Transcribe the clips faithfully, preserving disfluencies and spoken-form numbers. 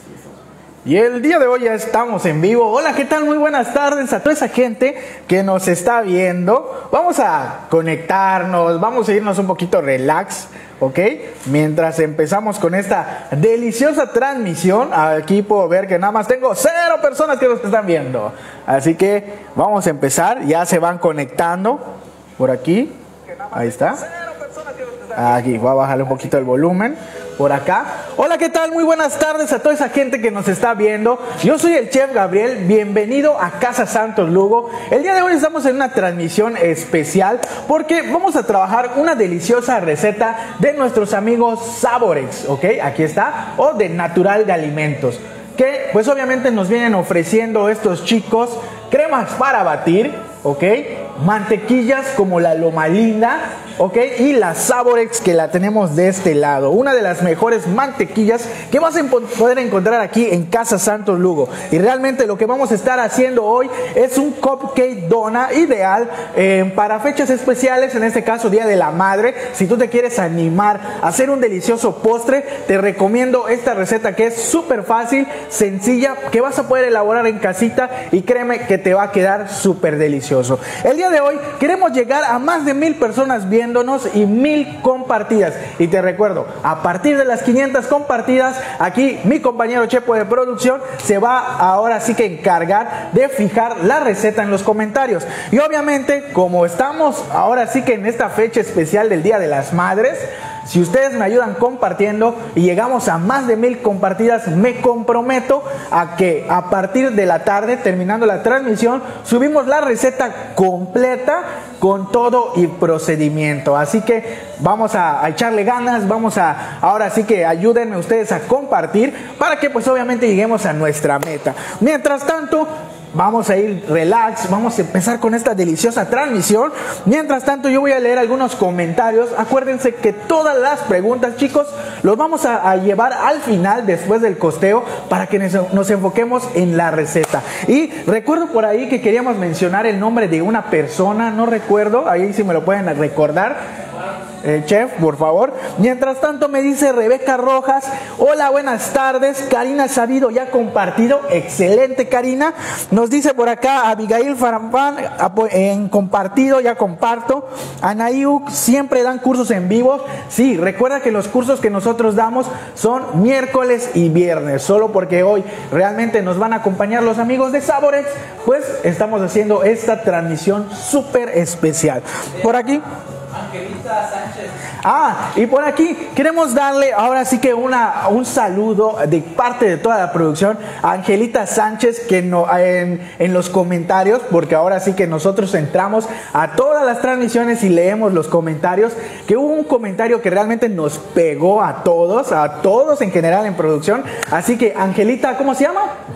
Y el día de hoy ya estamos en vivo. Hola, ¿qué tal? Muy buenas tardes a toda esa gente que nos está viendo. Vamos a conectarnos, vamos a irnos un poquito relax, ¿ok? Mientras empezamos con esta deliciosa transmisión. Aquí puedo ver que nada más tengo cero personas que nos están viendo. Así que vamos a empezar. Ya se van conectando por aquí. Ahí está. Aquí, voy a bajarle un poquito el volumen. Por acá. Hola, ¿qué tal? Muy buenas tardes a toda esa gente que nos está viendo. Yo soy el Chef Gabriel. Bienvenido a Casa Santos Lugo. El día de hoy estamos en una transmisión especial porque vamos a trabajar una deliciosa receta de nuestros amigos Saborex, ¿ok? Aquí está. O de Natural de Alimentos. Que pues obviamente nos vienen ofreciendo estos chicos cremas para batir, ¿ok? Mantequillas como la Loma Linda, ¿ok? Y la Saborex, que la tenemos de este lado. Una de las mejores mantequillas que vas a poder encontrar aquí en Casa Santos Lugo. Y realmente lo que vamos a estar haciendo hoy es un cupcake dona ideal eh, para fechas especiales, en este caso Día de la Madre. Si tú te quieres animar a hacer un delicioso postre, te recomiendo esta receta que es súper fácil, sencilla, que vas a poder elaborar en casita y créeme que te va a quedar súper delicioso. El día de hoy queremos llegar a más de mil personas viéndonos y mil compartidas. Y te recuerdo, a partir de las quinientas compartidas, aquí mi compañero Chepo de producción se va ahora sí que encargar de fijar la receta en los comentarios. Y obviamente, como estamos ahora sí que en esta fecha especial del Día de las Madres, si ustedes me ayudan compartiendo y llegamos a más de mil compartidas, me comprometo a que a partir de la tarde, terminando la transmisión, subimos la receta completa con todo y procedimiento. Así que vamos a, a echarle ganas, vamos a, ahora sí que ayúdenme ustedes a compartir para que pues obviamente lleguemos a nuestra meta. Mientras tanto, vamos a ir relax, vamos a empezar con esta deliciosa transmisión. Mientras tanto, yo voy a leer algunos comentarios. Acuérdense que todas las preguntas, chicos, los vamos a, a llevar al final, después del costeo, para que nos, nos enfoquemos en la receta. Y recuerdo por ahí que queríamos mencionar el nombre de una persona, no recuerdo, ahí si me lo pueden recordar. El chef, por favor. Mientras tanto me dice Rebeca Rojas, hola, buenas tardes. Karina Sabido ya compartido, excelente Karina. Nos dice por acá Abigail Farampán, en compartido, ya comparto. Anaíu, siempre dan cursos en vivo. Sí, recuerda que los cursos que nosotros damos son miércoles y viernes, solo porque hoy realmente nos van a acompañar los amigos de Saborex, pues estamos haciendo esta transmisión súper especial. Por aquí Angelita Sánchez. Ah, y por aquí queremos darle ahora sí que una, un saludo de parte de toda la producción a Angelita Sánchez, que no, en, en los comentarios, porque ahora sí que nosotros entramos a todas las transmisiones y leemos los comentarios, que hubo un comentario que realmente nos pegó a todos, a todos en general en producción. Así que Angelita, ¿cómo se llama?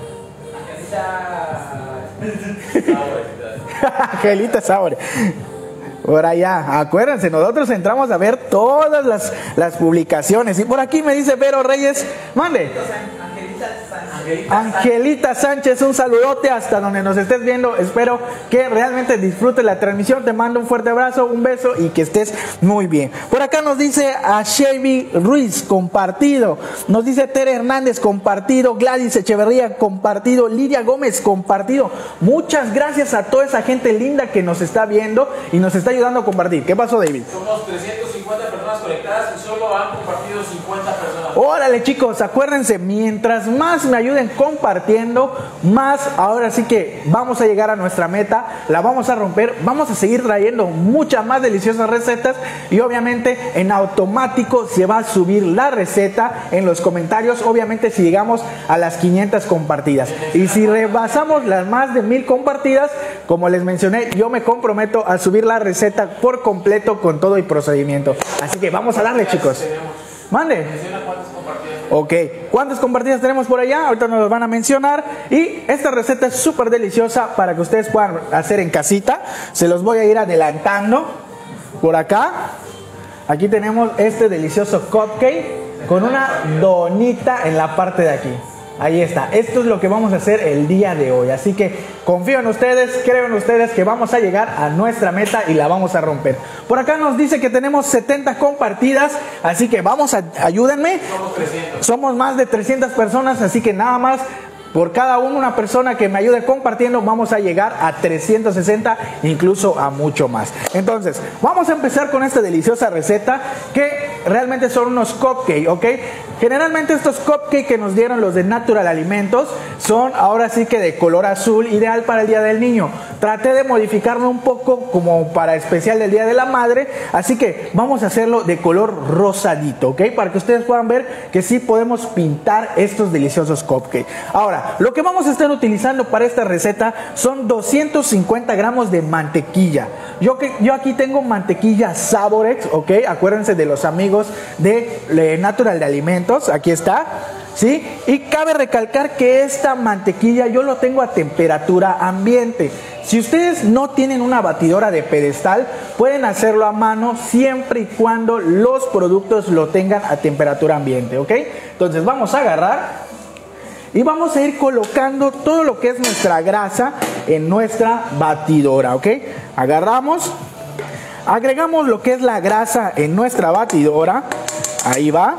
Angelita Angelita Saure. Por allá, acuérdense, nosotros entramos a ver todas las, las publicaciones. Y por aquí me dice Vero Reyes, mande. Angelita Sánchez. Angelita Sánchez, un saludote hasta donde nos estés viendo. Espero que realmente disfrutes la transmisión. Te mando un fuerte abrazo, un beso y que estés muy bien. Por acá nos dice a Chevy Ruiz, compartido. Nos dice Tere Hernández, compartido. Gladys Echeverría, compartido. Lidia Gómez, compartido. Muchas gracias a toda esa gente linda que nos está viendo y nos está ayudando a compartir. ¿Qué pasó, David? Somos trescientas cincuenta personas conectadas y solo han compartido cincuenta personas. Órale, chicos, acuérdense, mientras más me ayuden compartiendo, más ahora sí que vamos a llegar a nuestra meta, la vamos a romper, vamos a seguir trayendo muchas más deliciosas recetas y obviamente en automático se va a subir la receta en los comentarios, obviamente si llegamos a las quinientas compartidas. Y si rebasamos las más de mil compartidas, como les mencioné, yo me comprometo a subir la receta por completo con todo y procedimiento. Así que vamos a darle, chicos. Mande. Ok, ¿cuántas compartidas tenemos por allá? Ahorita nos las van a mencionar. Y esta receta es súper deliciosa para que ustedes puedan hacer en casita. Se los voy a ir adelantando por acá. Aquí tenemos este delicioso cupcake con una donita en la parte de aquí. Ahí está, esto es lo que vamos a hacer el día de hoy, así que confío en ustedes, creo en ustedes que vamos a llegar a nuestra meta y la vamos a romper. Por acá nos dice que tenemos setenta compartidas, así que vamos a, ayúdenme. Somos trescientos. Somos más de trescientas personas, así que nada más por cada uno, una persona que me ayude compartiendo, vamos a llegar a trescientos sesenta, incluso a mucho más. Entonces, vamos a empezar con esta deliciosa receta que realmente son unos cupcakes, ¿ok? Generalmente estos cupcakes que nos dieron los de Natural Alimentos son ahora sí que de color azul, ideal para el Día del Niño. Traté de modificarlo un poco como para especial del Día de la Madre, así que vamos a hacerlo de color rosadito, ¿ok? Para que ustedes puedan ver que sí podemos pintar estos deliciosos cupcakes. Ahora, lo que vamos a estar utilizando para esta receta son doscientos cincuenta gramos de mantequilla. Yo, que, yo aquí tengo mantequilla Saborex, ¿ok? Acuérdense de los amigos de, de Natural de Alimentos, aquí está, ¿sí? Y cabe recalcar que esta mantequilla yo lo tengo a temperatura ambiente. Si ustedes no tienen una batidora de pedestal, pueden hacerlo a mano siempre y cuando los productos lo tengan a temperatura ambiente, ¿ok? Entonces vamos a agarrar y vamos a ir colocando todo lo que es nuestra grasa en nuestra batidora, ¿ok? Agarramos, agregamos lo que es la grasa en nuestra batidora, ahí va.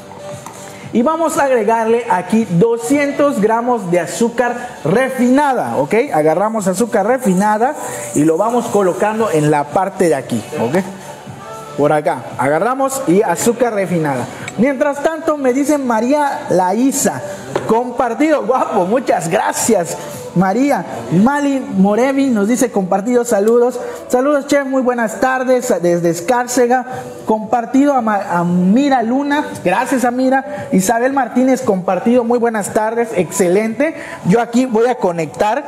Y vamos a agregarle aquí doscientos gramos de azúcar refinada, ¿ok? Agarramos azúcar refinada y lo vamos colocando en la parte de aquí, ¿ok? Por acá, agarramos y azúcar refinada. Mientras tanto me dice María Laísa, compartido, guapo, muchas gracias María. Mali Morevi nos dice compartido, saludos. Saludos chef, muy buenas tardes desde Escárcega. Compartido a, Ma a Mira Luna, gracias a Mira. Isabel Martínez, compartido, muy buenas tardes, excelente. Yo aquí voy a conectar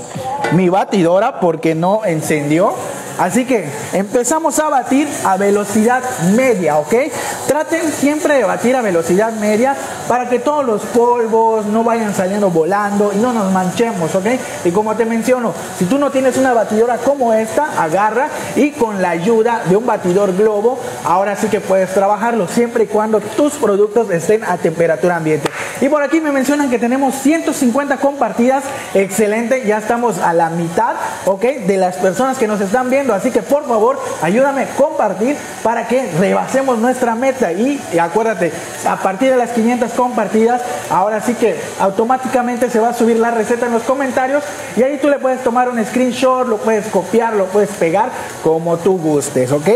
mi batidora porque no encendió. Así que empezamos a batir a velocidad media, ¿ok? Traten siempre de batir a velocidad media para que todos los polvos no vayan saliendo volando y no nos manchemos, ¿ok? Y como te menciono, si tú no tienes una batidora como esta, agarra y con la ayuda de un batidor globo, ahora sí que puedes trabajarlo siempre y cuando tus productos estén a temperatura ambiente. Y por aquí me mencionan que tenemos ciento cincuenta compartidas, excelente, ya estamos a la mitad, ¿ok? De las personas que nos están viendo. Así que por favor ayúdame a compartir para que rebasemos nuestra meta y, y acuérdate, a partir de las quinientas compartidas ahora sí que automáticamente se va a subir la receta en los comentarios y ahí tú le puedes tomar un screenshot, lo puedes copiar, lo puedes pegar como tú gustes, ¿ok?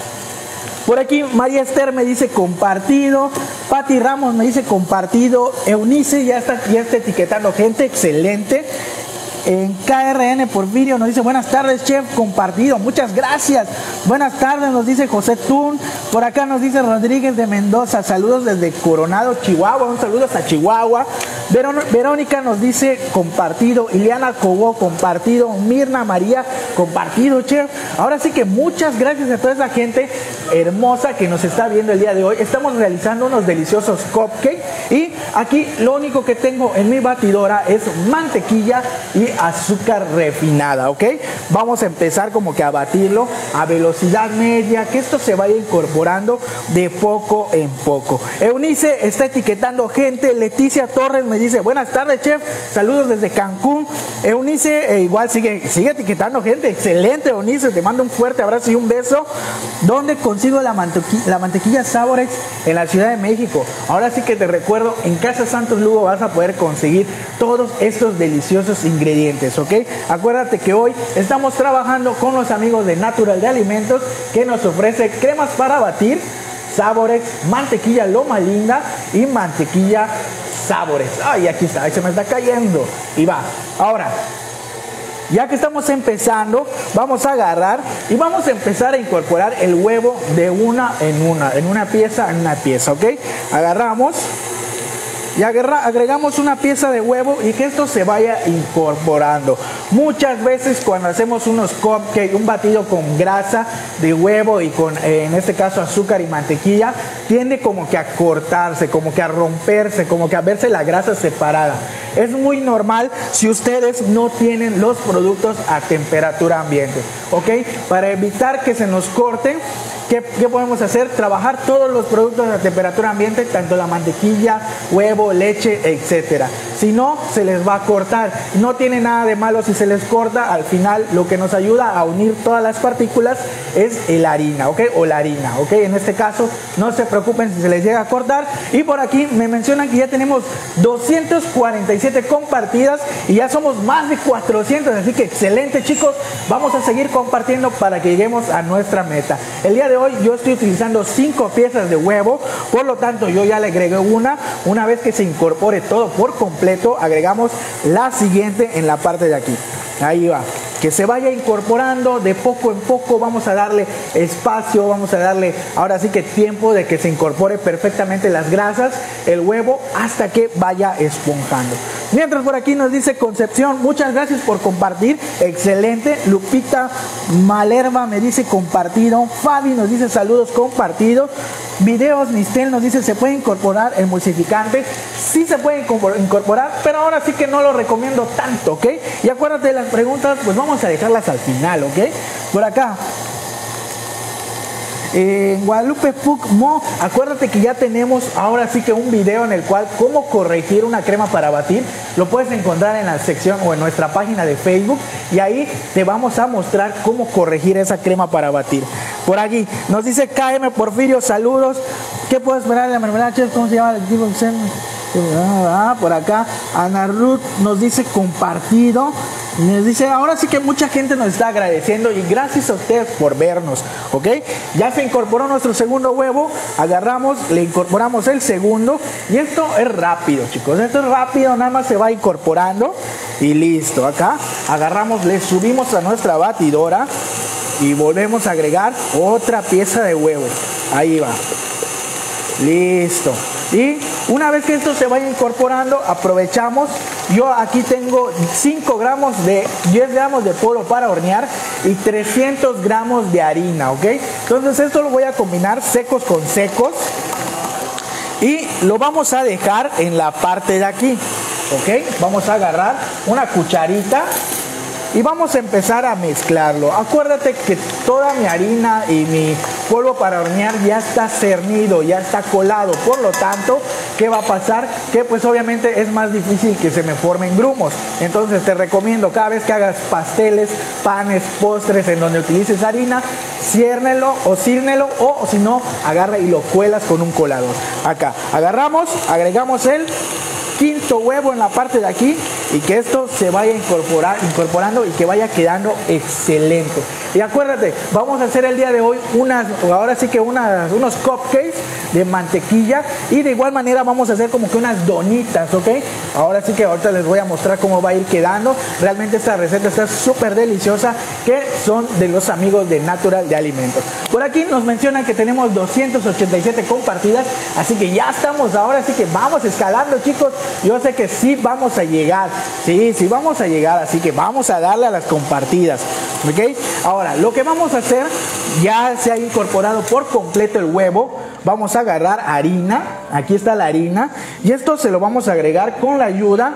Por aquí María Esther me dice compartido, Pati Ramos me dice compartido, Eunice ya está, ya está etiquetando gente, excelente. En K R N Porfirio nos dice buenas tardes chef, compartido, muchas gracias. Buenas tardes nos dice José Tun. Por acá nos dice Rodríguez de Mendoza, saludos desde Coronado, Chihuahua, un saludo hasta Chihuahua. Verón Verónica nos dice compartido, Ileana Cobó compartido, Mirna María compartido chef. Ahora sí que muchas gracias a toda esa gente hermosa que nos está viendo el día de hoy. Estamos realizando unos deliciosos cupcakes y aquí lo único que tengo en mi batidora es mantequilla y azúcar refinada, ¿ok? Vamos a empezar como que a batirlo a velocidad media, que esto se vaya incorporando de poco en poco. Eunice está etiquetando gente, Leticia Torres me dice buenas tardes chef, saludos desde Cancún. Eunice eh, igual sigue, sigue etiquetando gente, excelente Eunice, te mando un fuerte abrazo y un beso. ¿Dónde consigo la, mantequi la mantequilla Saborex? En la Ciudad de México. Ahora sí que te recuerdo, en Casa Santos Lugo vas a poder conseguir todos estos deliciosos ingredientes, ¿ok? Acuérdate que hoy estamos trabajando con los amigos de Natural de Alimentos que nos ofrece cremas para batir Saborex, mantequilla Loma Linda y mantequilla Saborex. Ay, aquí está, ahí se me está cayendo. Y va, ahora ya que estamos empezando, vamos a agarrar y vamos a empezar a incorporar el huevo de una en una, en una pieza en una pieza, ¿ok? Agarramos y agarra, agregamos una pieza de huevo y que esto se vaya incorporando. Muchas veces cuando hacemos unos cupcakes, un batido con grasa de huevo y con, eh, en este caso, azúcar y mantequilla, tiende como que a cortarse, como que a romperse, como que a verse la grasa separada. Es muy normal si ustedes no tienen los productos a temperatura ambiente, ¿ok? Para evitar que se nos corten, ¿qué ¿qué, ¿qué podemos hacer? Trabajar todos los productos a temperatura ambiente, tanto la mantequilla, huevo, leche, etcétera. Si no, se les va a cortar. No tiene nada de malo si se les corta. Al final, lo que nos ayuda a unir todas las partículas es la harina, ¿ok? O la harina, ¿ok? En este caso, no se preocupen si se les llega a cortar. Y por aquí me mencionan que ya tenemos doscientas cuarenta y siete compartidas y ya somos más de cuatrocientos. Así que excelente, chicos. Vamos a seguir compartiendo para que lleguemos a nuestra meta. El día de hoy yo estoy utilizando cinco piezas de huevo. Por lo tanto, yo ya le agregué una. Una vez que se incorpore todo por completo, agregamos la siguiente en la parte de aquí. Ahí va. Que se vaya incorporando de poco en poco. Vamos a darle espacio, vamos a darle ahora sí que tiempo de que se incorpore perfectamente las grasas, el huevo, hasta que vaya esponjando. Mientras por aquí nos dice Concepción, muchas gracias por compartir, excelente. Lupita Malerva me dice compartido. Fabi nos dice saludos, compartido. Videos Nistel nos dice se puede incorporar el emulsificante. Sí se puede incorporar, pero ahora sí que no lo recomiendo tanto, ¿ok? Y acuérdate de las preguntas, pues vamos a dejarlas al final, ¿ok? Por acá en eh, Guadalupe Pugmo, acuérdate que ya tenemos ahora sí que un video en el cual cómo corregir una crema para batir. Lo puedes encontrar en la sección o en nuestra página de Facebook y ahí te vamos a mostrar cómo corregir esa crema para batir. Por aquí nos dice K M Porfirio, saludos. ¿Qué puedo esperar de la mermelada, chef? ¿Cómo se llama el tipo? Ah, por acá Ana Ruth nos dice compartido. Nos dice, ahora sí que mucha gente nos está agradeciendo y gracias a ustedes por vernos, ¿ok? Ya se incorporó nuestro segundo huevo, agarramos, le incorporamos el segundo y esto es rápido, chicos, esto es rápido, nada más se va incorporando y listo. Acá agarramos, le subimos a nuestra batidora y volvemos a agregar otra pieza de huevo, ahí va, listo. Y una vez que esto se vaya incorporando, aprovechamos. Yo aquí tengo cinco gramos de diez gramos de polvo para hornear y trescientos gramos de harina, ¿ok? Entonces esto lo voy a combinar secos con secos y lo vamos a dejar en la parte de aquí, ¿ok? Vamos a agarrar una cucharita y vamos a empezar a mezclarlo. Acuérdate que toda mi harina y mi polvo para hornear ya está cernido, ya está colado. Por lo tanto, ¿qué va a pasar? Que pues obviamente es más difícil que se me formen grumos. Entonces te recomiendo cada vez que hagas pasteles, panes, postres en donde utilices harina, ciérnelo o círnelo o si no, agarra y lo cuelas con un colador. Acá agarramos, agregamos el quinto huevo en la parte de aquí y que esto se vaya a incorporar, incorporando y que vaya quedando excelente. Y acuérdate, vamos a hacer el día de hoy unas, ahora sí que unas, unos cupcakes de mantequilla y de igual manera vamos a hacer como que unas donitas, ¿ok? Ahora sí que ahorita les voy a mostrar cómo va a ir quedando. Realmente esta receta está súper deliciosa, que son de los amigos de Natural de Alimentos. Por aquí nos mencionan que tenemos doscientas ochenta y siete compartidas, así que ya estamos, ahora sí que vamos escalando, chicos. Yo sé que sí vamos a llegar, sí, sí vamos a llegar, así que vamos a darle a las compartidas, ¿ok? Ahora, lo que vamos a hacer, ya se ha incorporado por completo el huevo, vamos a agarrar harina, aquí está la harina, y esto se lo vamos a agregar con la ayuda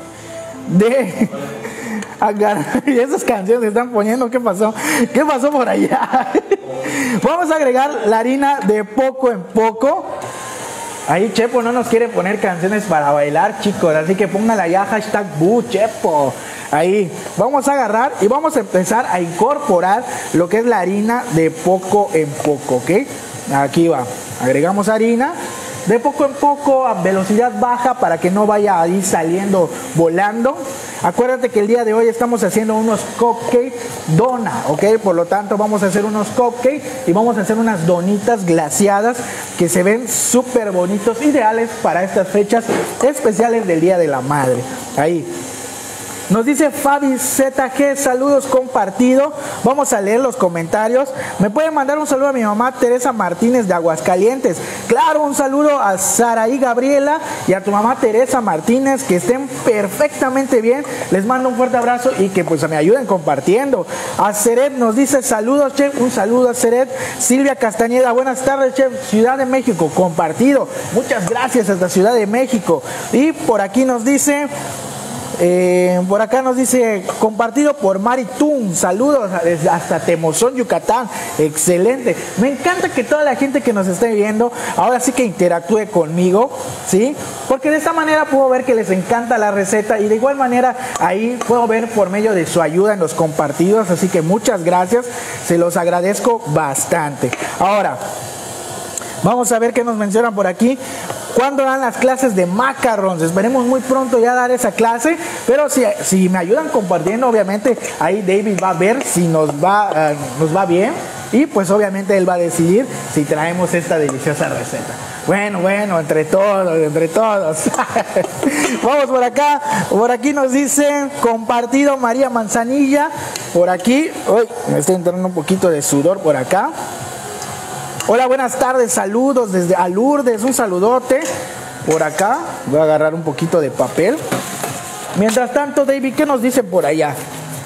de... agarrar, y esas canciones se están poniendo, ¿qué pasó? ¿Qué pasó por allá? Vamos a agregar la harina de poco en poco. Ahí Chepo no nos quiere poner canciones para bailar, chicos, así que póngale allá hashtag bu Chepo. Ahí vamos a agarrar y vamos a empezar a incorporar lo que es la harina de poco en poco, ¿ok? Aquí va, agregamos harina de poco en poco a velocidad baja para que no vaya ahí saliendo volando. Acuérdate que el día de hoy estamos haciendo unos cupcakes dona, ¿ok? Por lo tanto vamos a hacer unos cupcakes y vamos a hacer unas donitas glaseadas que se ven súper bonitos, ideales para estas fechas especiales del Día de la Madre. Ahí. Nos dice Fabi Z G, saludos, compartido. Vamos a leer los comentarios. Me pueden mandar un saludo a mi mamá Teresa Martínez de Aguascalientes. Claro, un saludo a Saraí Gabriela y a tu mamá Teresa Martínez, que estén perfectamente bien. Les mando un fuerte abrazo y que pues me ayuden compartiendo. A Seret nos dice saludos, chef. Un saludo a Seret. Silvia Castañeda, buenas tardes, chef. Ciudad de México, compartido. Muchas gracias hasta Ciudad de México. Y por aquí nos dice... Eh, por acá nos dice, compartido por Mari Tun, saludos desde hasta Temozón, Yucatán, excelente. Me encanta que toda la gente que nos esté viendo, ahora sí que interactúe conmigo, ¿sí? Porque de esta manera puedo ver que les encanta la receta y de igual manera ahí puedo ver por medio de su ayuda en los compartidos, así que muchas gracias, se los agradezco bastante. Ahora, vamos a ver qué nos mencionan por aquí. ¿Cuándo dan las clases de macarons? Esperemos muy pronto ya dar esa clase, pero si, si me ayudan compartiendo, obviamente ahí David va a ver si nos va, uh, nos va bien y pues obviamente él va a decidir si traemos esta deliciosa receta. Bueno, bueno, entre todos, entre todos. Vamos por acá, por aquí nos dicen, compartido María Manzanilla, por aquí, uy, me está entrando un poquito de sudor por acá. Hola, buenas tardes, saludos desde Lourdes, un saludote por acá. Voy a agarrar un poquito de papel. Mientras tanto, David, ¿qué nos dicen por allá?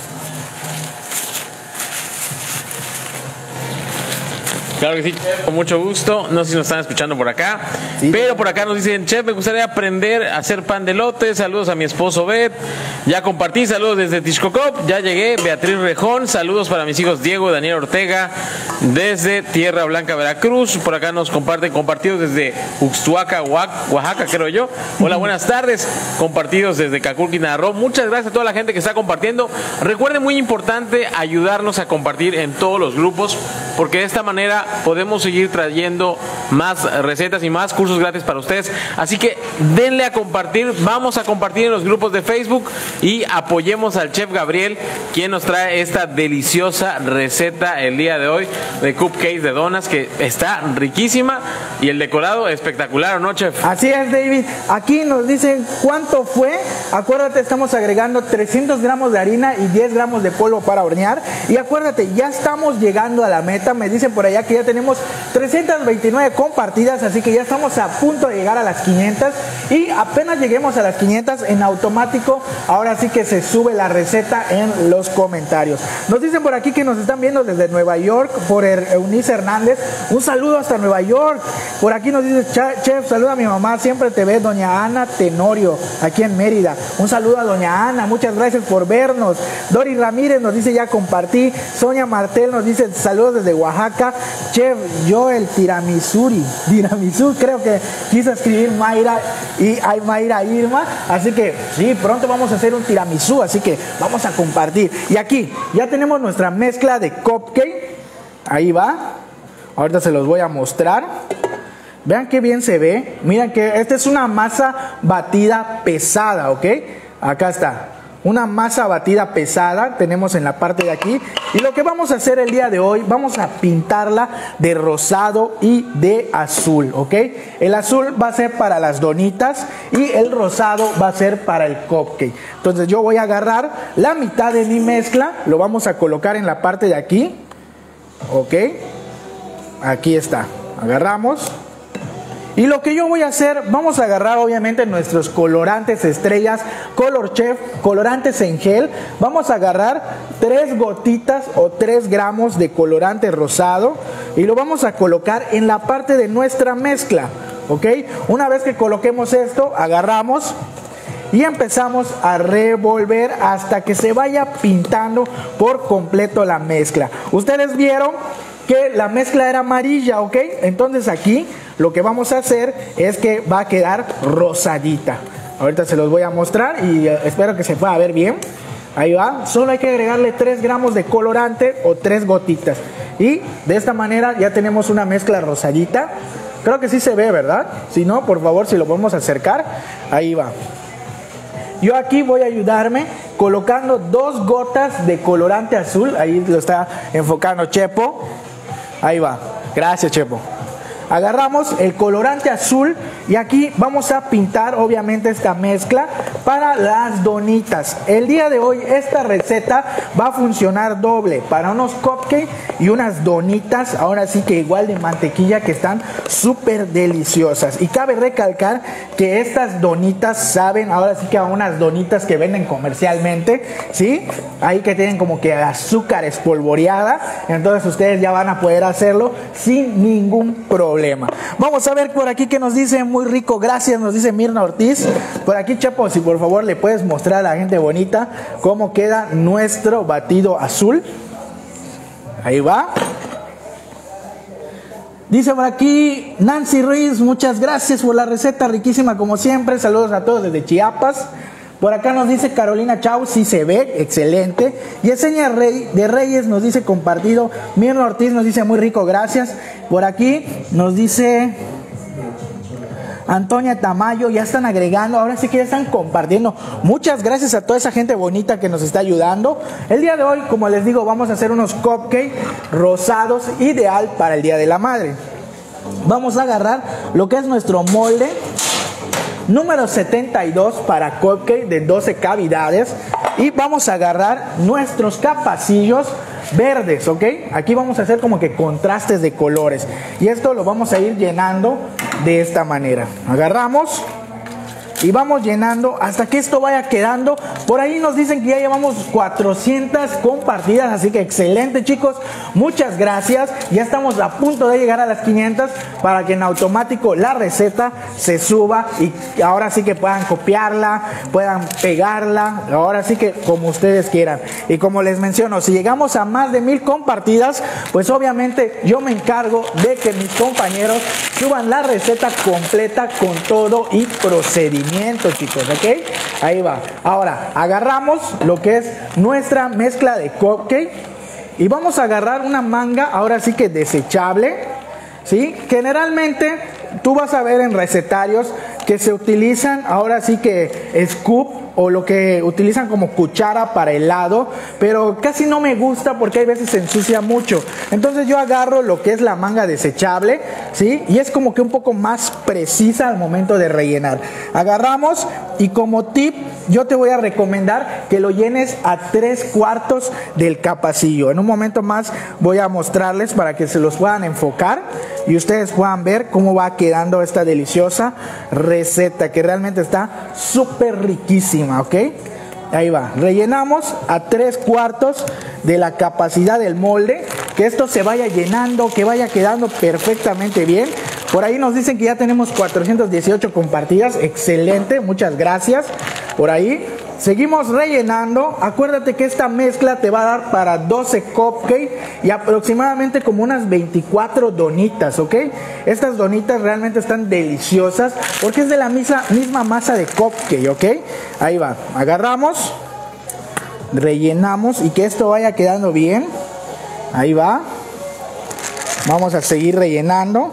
Claro que sí, con mucho gusto. No sé si nos están escuchando por acá, sí, pero por acá nos dicen, chef, me gustaría aprender a hacer pan de elote. Saludos a mi esposo Bet. Ya compartí, saludos desde Tixcocop. Ya llegué, Beatriz Rejón. Saludos para mis hijos Diego y Daniel Ortega desde Tierra Blanca, Veracruz. Por acá nos comparten compartidos desde Uxtuaca, Oaxaca, creo yo. Hola, buenas tardes. Compartidos desde Cacul, Quintana Roo. Muchas gracias a toda la gente que está compartiendo. Recuerden, muy importante, ayudarnos a compartir en todos los grupos, porque de esta manera podemos seguir trayendo más recetas y más cursos gratis para ustedes. Así que denle a compartir, vamos a compartir en los grupos de Facebook y apoyemos al chef Gabriel, quien nos trae esta deliciosa receta el día de hoy de cupcakes de donas, que está riquísima, y el decorado espectacular, ¿o no, chef? Así es, David. Aquí nos dicen cuánto fue. Acuérdate, estamos agregando trescientos gramos de harina y diez gramos de polvo para hornear. Y acuérdate, ya estamos llegando a la meta. Me dicen por allá que ya tenemos trescientas veintinueve compartidas, así que ya estamos a punto de llegar a las quinientas. Y apenas lleguemos a las quinientas, en automático, ahora sí que se sube la receta en los comentarios. Nos dicen por aquí que nos están viendo desde Nueva York, por Eunice Hernández. Un saludo hasta Nueva York. Por aquí nos dice, chef, saluda a mi mamá, siempre te ve, doña Ana Tenorio, aquí en Mérida. Un saludo a doña Ana, muchas gracias por vernos. Dori Ramírez nos dice, ya compartí. Sonia Martel nos dice, saludos desde Oaxaca. Chef, yo el tiramisuri, tiramisú, creo que quiso escribir Mayra y hay Mayra Irma, así que sí, pronto vamos a hacer un tiramisú, así que vamos a compartir. Y aquí ya tenemos nuestra mezcla de cupcake, ahí va, ahorita se los voy a mostrar. Vean qué bien se ve. Miren que esta es una masa batida pesada, ¿ok? Acá está. Una masa batida pesada tenemos en la parte de aquí. Y lo que vamos a hacer el día de hoy, vamos a pintarla de rosado y de azul, ¿ok? El azul va a ser para las donitas y el rosado va a ser para el cupcake. Entonces yo voy a agarrar la mitad de mi mezcla, lo vamos a colocar en la parte de aquí, ¿ok? Aquí está. Agarramos. Y lo que yo voy a hacer, vamos a agarrar obviamente nuestros colorantes estrellas Color Chef, colorantes en gel. Vamos a agarrar tres gotitas o tres gramos de colorante rosado y lo vamos a colocar en la parte de nuestra mezcla, ¿ok? Una vez que coloquemos esto, agarramos y empezamos a revolver hasta que se vaya pintando por completo la mezcla. Ustedes vieron que la mezcla era amarilla, ¿ok? Entonces aquí lo que vamos a hacer es que va a quedar rosadita. Ahorita se los voy a mostrar y espero que se pueda ver bien. Ahí va, solo hay que agregarle tres gramos de colorante o tres gotitas. Y de esta manera ya tenemos una mezcla rosadita. Creo que sí se ve, ¿verdad? Si no, por favor, si lo podemos acercar, ahí va. Yo aquí voy a ayudarme colocando dos gotas de colorante azul. Ahí lo está enfocando Chepo. Ahí va. Gracias, Chepo. Agarramos el colorante azul y aquí vamos a pintar obviamente esta mezcla para las donitas. El día de hoy esta receta va a funcionar doble para unos cupcakes y unas donitas, ahora sí que igual de mantequilla, que están súper deliciosas. Y cabe recalcar que estas donitas saben ahora sí que a unas donitas que venden comercialmente, ¿sí? Ahí que tienen como que azúcar espolvoreada, entonces ustedes ya van a poder hacerlo sin ningún problema. Vamos a ver por aquí que nos dice, muy rico, gracias, nos dice Mirna Ortiz. Por aquí, Chepo, si por por favor le puedes mostrar a la gente bonita cómo queda nuestro batido azul. Ahí va. Dice por aquí Nancy Ruiz, muchas gracias por la receta, riquísima como siempre. Saludos a todos desde Chiapas. Por acá nos dice Carolina Chau, sí se ve, excelente. Yesenia Rey, de Reyes nos dice compartido. Mirna Ortiz nos dice muy rico, gracias. Por aquí nos dice Antonia Tamayo, ya están agregando, ahora sí que ya están compartiendo. Muchas gracias a toda esa gente bonita que nos está ayudando. El día de hoy, como les digo, vamos a hacer unos cupcakes rosados, ideal para el Día de la Madre. Vamos a agarrar lo que es nuestro molde número setenta y dos para cupcake de doce cavidades y vamos a agarrar nuestros capacillos verdes, ¿ok? Aquí vamos a hacer como que contrastes de colores y esto lo vamos a ir llenando de esta manera. Agarramos y vamos llenando hasta que esto vaya quedando. Por ahí nos dicen que ya llevamos cuatrocientas compartidas, así que excelente, chicos, muchas gracias. Ya estamos a punto de llegar a las quinientas para que en automático la receta se suba y ahora sí que puedan copiarla, puedan pegarla, ahora sí que como ustedes quieran. Y como les menciono, si llegamos a más de mil compartidas, pues obviamente yo me encargo de que mis compañeros suban la receta completa con todo y procedimiento, chicos, ¿ok? Ahí va. Ahora, agarramos lo que es nuestra mezcla de cupcake y vamos a agarrar una manga, ahora sí que desechable, ¿sí? Generalmente tú vas a ver en recetarios que se utilizan, ahora sí que scoop o lo que utilizan como cuchara para helado, pero casi no me gusta porque hay veces se ensucia mucho. Entonces yo agarro lo que es la manga desechable, ¿sí? Y es como que un poco más precisa al momento de rellenar. Agarramos y como tip yo te voy a recomendar que lo llenes a tres cuartos del capacillo. En un momento más voy a mostrarles para que se los puedan enfocar y ustedes puedan ver cómo va quedando esta deliciosa receta que realmente está súper riquísima, ¿ok? Ahí va, rellenamos a tres cuartos de la capacidad del molde, que esto se vaya llenando, que vaya quedando perfectamente bien. Por ahí nos dicen que ya tenemos cuatrocientas dieciocho compartidas, excelente, muchas gracias. Por ahí seguimos rellenando. Acuérdate que esta mezcla te va a dar para doce cupcakes y aproximadamente como unas veinticuatro donitas, ¿ok? Estas donitas realmente están deliciosas porque es de la misma, misma masa de cupcake, ¿ok? Ahí va, agarramos, rellenamos y que esto vaya quedando bien. Ahí va. Vamos a seguir rellenando.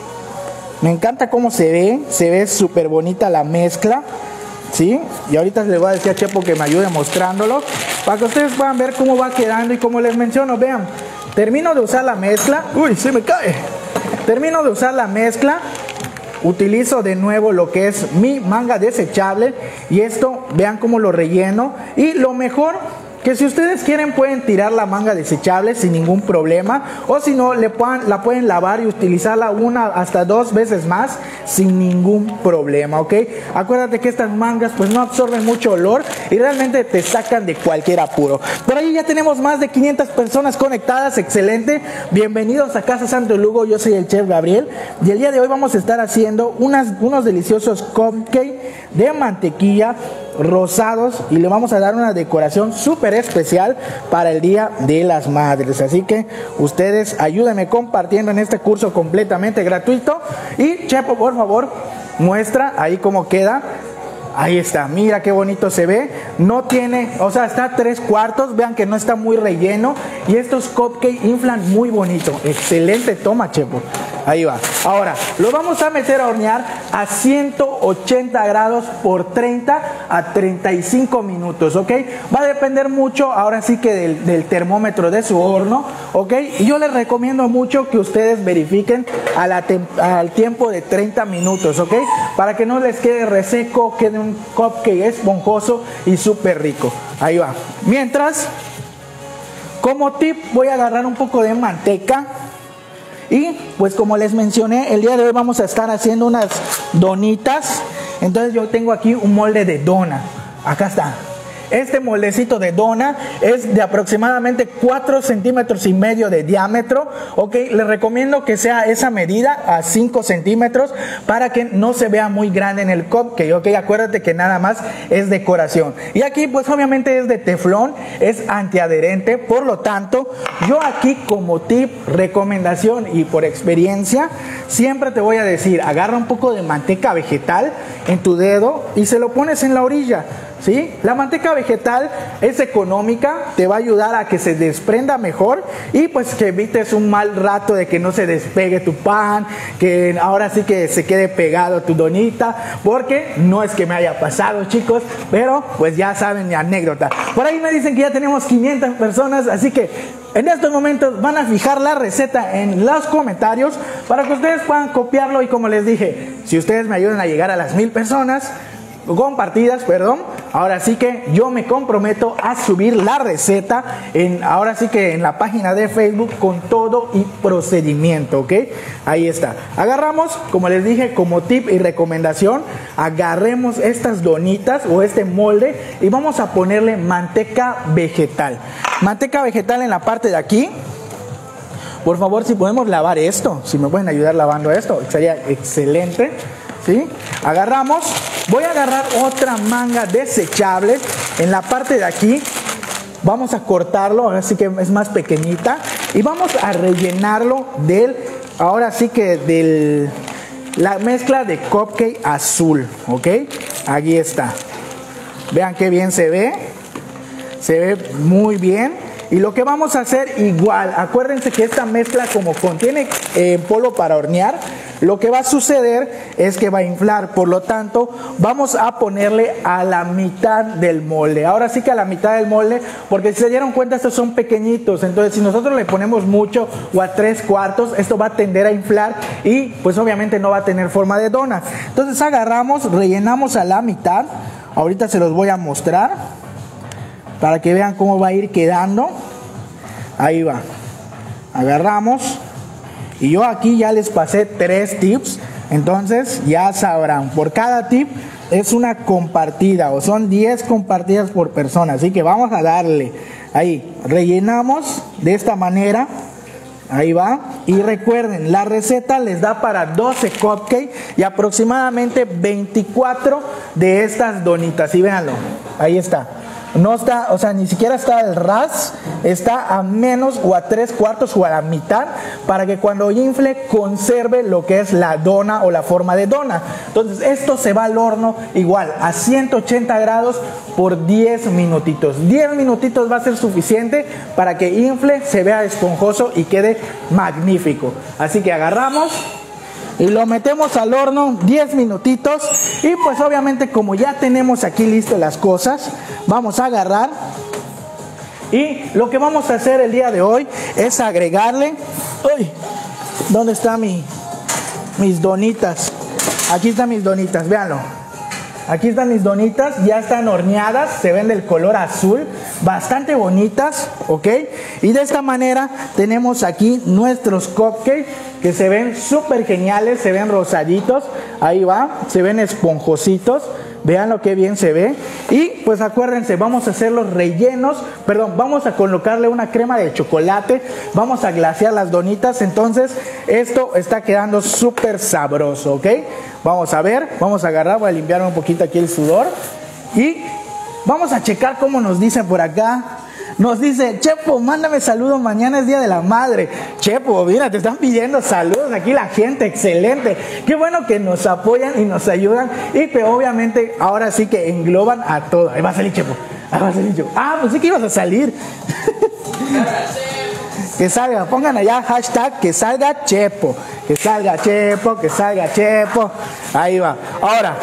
Me encanta cómo se ve, se ve súper bonita la mezcla, ¿sí? Y ahorita les voy a decir a Chepo que me ayude mostrándolo para que ustedes puedan ver cómo va quedando. Y como les menciono, vean, termino de usar la mezcla. Uy, se me cae. Termino de usar la mezcla. Utilizo de nuevo lo que es mi manga desechable. Y esto, vean cómo lo relleno. Y lo mejor, que si ustedes quieren pueden tirar la manga desechable sin ningún problema, o si no, le puedan, la pueden lavar y utilizarla una hasta dos veces más sin ningún problema, ¿ok? Acuérdate que estas mangas pues no absorben mucho olor y realmente te sacan de cualquier apuro. Por ahí ya tenemos más de quinientas personas conectadas, excelente. Bienvenidos a Casa Santo Lugo, yo soy el chef Gabriel y el día de hoy vamos a estar haciendo unas, unos deliciosos cupcakes de mantequilla rosados y le vamos a dar una decoración súper especial para el Día de las Madres. Así que ustedes ayúdenme compartiendo en este curso completamente gratuito. Y Chepo, por favor, muestra ahí cómo queda. Ahí está, mira qué bonito se ve. No tiene, o sea, está a tres cuartos. Vean que no está muy relleno. Y estos cupcakes inflan muy bonito. Excelente toma, Chepo. Ahí va. Ahora, lo vamos a meter a hornear a ciento ochenta grados por treinta a treinta y cinco minutos, ¿ok? Va a depender mucho, ahora sí que del, del termómetro de su horno, ¿ok? Y yo les recomiendo mucho que ustedes verifiquen a la al tiempo de treinta minutos, ¿ok? Para que no les quede reseco, quede un cupcake esponjoso y súper rico. Ahí va. Mientras, como tip, voy a agarrar un poco de manteca. Y pues como les mencioné, el día de hoy vamos a estar haciendo unas donitas. Entonces yo tengo aquí un molde de dona. Acá está. Este moldecito de dona es de aproximadamente cuatro centímetros y medio de diámetro, ok. Les recomiendo que sea esa medida a cinco centímetros para que no se vea muy grande en el cupcake, ok. Acuérdate que nada más es decoración. Y aquí pues obviamente es de teflón, es antiadherente, por lo tanto yo aquí como tip, recomendación y por experiencia siempre te voy a decir, agarra un poco de manteca vegetal en tu dedo y se lo pones en la orilla, ¿sí? La manteca vegetal es económica, te va a ayudar a que se desprenda mejor y pues que evites un mal rato de que no se despegue tu pan, que ahora sí que se quede pegado tu donita, porque no es que me haya pasado, chicos, pero pues ya saben mi anécdota. Por ahí me dicen que ya tenemos quinientas personas, así que en estos momentos van a fijar la receta en los comentarios para que ustedes puedan copiarlo y como les dije, si ustedes me ayudan a llegar a las mil personas compartidas, perdón, ahora sí que yo me comprometo a subir la receta en, ahora sí que en la página de Facebook con todo y procedimiento, ok, ahí está. Agarramos, como les dije, como tip y recomendación, agarremos estas donitas o este molde y vamos a ponerle manteca vegetal, manteca vegetal en la parte de aquí. Por favor, si podemos lavar esto, si me pueden ayudar lavando esto, sería excelente, ¿sí? Agarramos, voy a agarrar otra manga desechable en la parte de aquí, vamos a cortarlo, así que es más pequeñita y vamos a rellenarlo del, ahora sí que del, la mezcla de cupcake azul, ok, aquí está, vean qué bien se ve, se ve muy bien. Y lo que vamos a hacer igual, acuérdense que esta mezcla como contiene eh, polvo para hornear, lo que va a suceder es que va a inflar, por lo tanto vamos a ponerle a la mitad del molde, ahora sí que a la mitad del molde, porque si se dieron cuenta estos son pequeñitos, entonces si nosotros le ponemos mucho o a tres cuartos, esto va a tender a inflar y pues obviamente no va a tener forma de dona. Entonces agarramos, rellenamos a la mitad, ahorita se los voy a mostrar para que vean cómo va a ir quedando. Ahí va, agarramos y yo aquí ya les pasé tres tips, entonces ya sabrán, por cada tip es una compartida o son diez compartidas por persona, así que vamos a darle. Ahí rellenamos de esta manera, ahí va, y recuerden, la receta les da para doce cupcakes y aproximadamente veinticuatro de estas donitas, y véanlo, ahí está. No está, o sea, ni siquiera está el ras, está a menos o a tres cuartos o a la mitad para que cuando infle conserve lo que es la dona o la forma de dona. Entonces esto se va al horno igual a ciento ochenta grados por diez minutitos. diez minutitos va a ser suficiente para que infle, se vea esponjoso y quede magnífico. Así que agarramos y lo metemos al horno diez minutitos y pues obviamente como ya tenemos aquí listas las cosas, vamos a agarrar y lo que vamos a hacer el día de hoy es agregarle, uy, ¿dónde están mi, mis donitas? Aquí están mis donitas, véanlo. Aquí están mis donitas, ya están horneadas, se ven del color azul, bastante bonitas, ¿ok? Y de esta manera tenemos aquí nuestros cupcakes que se ven súper geniales, se ven rosaditos, ahí va, se ven esponjositos, vean lo que bien se ve. Y pues acuérdense, vamos a hacer los rellenos, perdón, vamos a colocarle una crema de chocolate, vamos a glasear las donitas, entonces esto está quedando súper sabroso, ¿ok? Vamos a ver, vamos a agarrar, voy a limpiar un poquito aquí el sudor y vamos a checar cómo nos dicen por acá. Nos dice, Chepo, mándame saludos, mañana es Día de la Madre. Chepo, mira, te están pidiendo saludos aquí la gente, excelente. Qué bueno que nos apoyan y nos ayudan y que obviamente ahora sí que engloban a todo. Ahí va a salir Chepo, ahí va a salir Chepo. Ah, pues sí que ibas a salir. Que salga, pongan allá hashtag que salga Chepo, que salga Chepo, que salga Chepo. Ahí va. Ahora,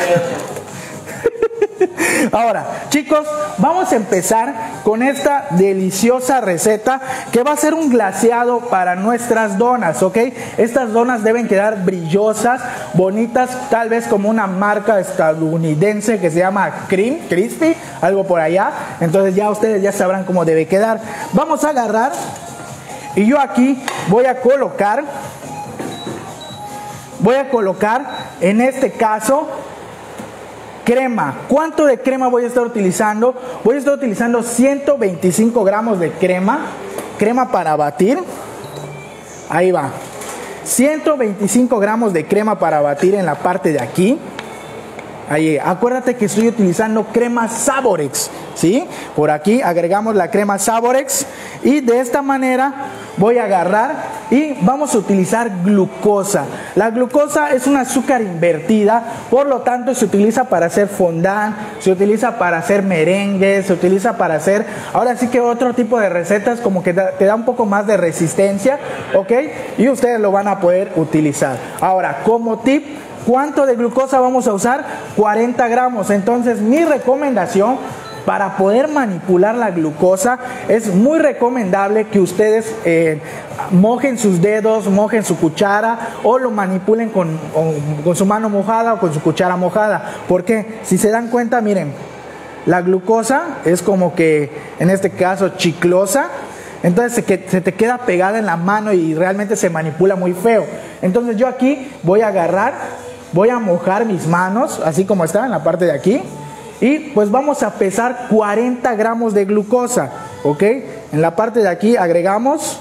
ahora, chicos, vamos a empezar con esta deliciosa receta que va a ser un glaseado para nuestras donas, ¿ok? Estas donas deben quedar brillosas, bonitas, tal vez como una marca estadounidense que se llama Cream, Crispy, algo por allá. Entonces ya ustedes ya sabrán cómo debe quedar. Vamos a agarrar y yo aquí voy a colocar, voy a colocar en este caso crema. ¿Cuánto de crema voy a estar utilizando? Voy a estar utilizando ciento veinticinco gramos de crema. Crema para batir. Ahí va. ciento veinticinco gramos de crema para batir en la parte de aquí. Ahí, acuérdate que estoy utilizando crema Saborex, ¿sí? Por aquí agregamos la crema Saborex y de esta manera voy a agarrar y vamos a utilizar glucosa. La glucosa es un azúcar invertida, por lo tanto se utiliza para hacer fondant, se utiliza para hacer merengue, se utiliza para hacer, ahora sí que otro tipo de recetas como que te da un poco más de resistencia, ¿ok? Y ustedes lo van a poder utilizar. Ahora, como tip, ¿cuánto de glucosa vamos a usar? cuarenta gramos. Entonces, mi recomendación para poder manipular la glucosa es muy recomendable que ustedes eh, mojen sus dedos, mojen su cuchara o lo manipulen con, con, con su mano mojada o con su cuchara mojada. Porque si se dan cuenta, miren, la glucosa es como que en este caso chiclosa. Entonces se, que, se te queda pegada en la mano y realmente se manipula muy feo. Entonces yo aquí voy a agarrar, voy a mojar mis manos, así como está en la parte de aquí. Y pues vamos a pesar cuarenta gramos de glucosa, ¿ok? En la parte de aquí agregamos,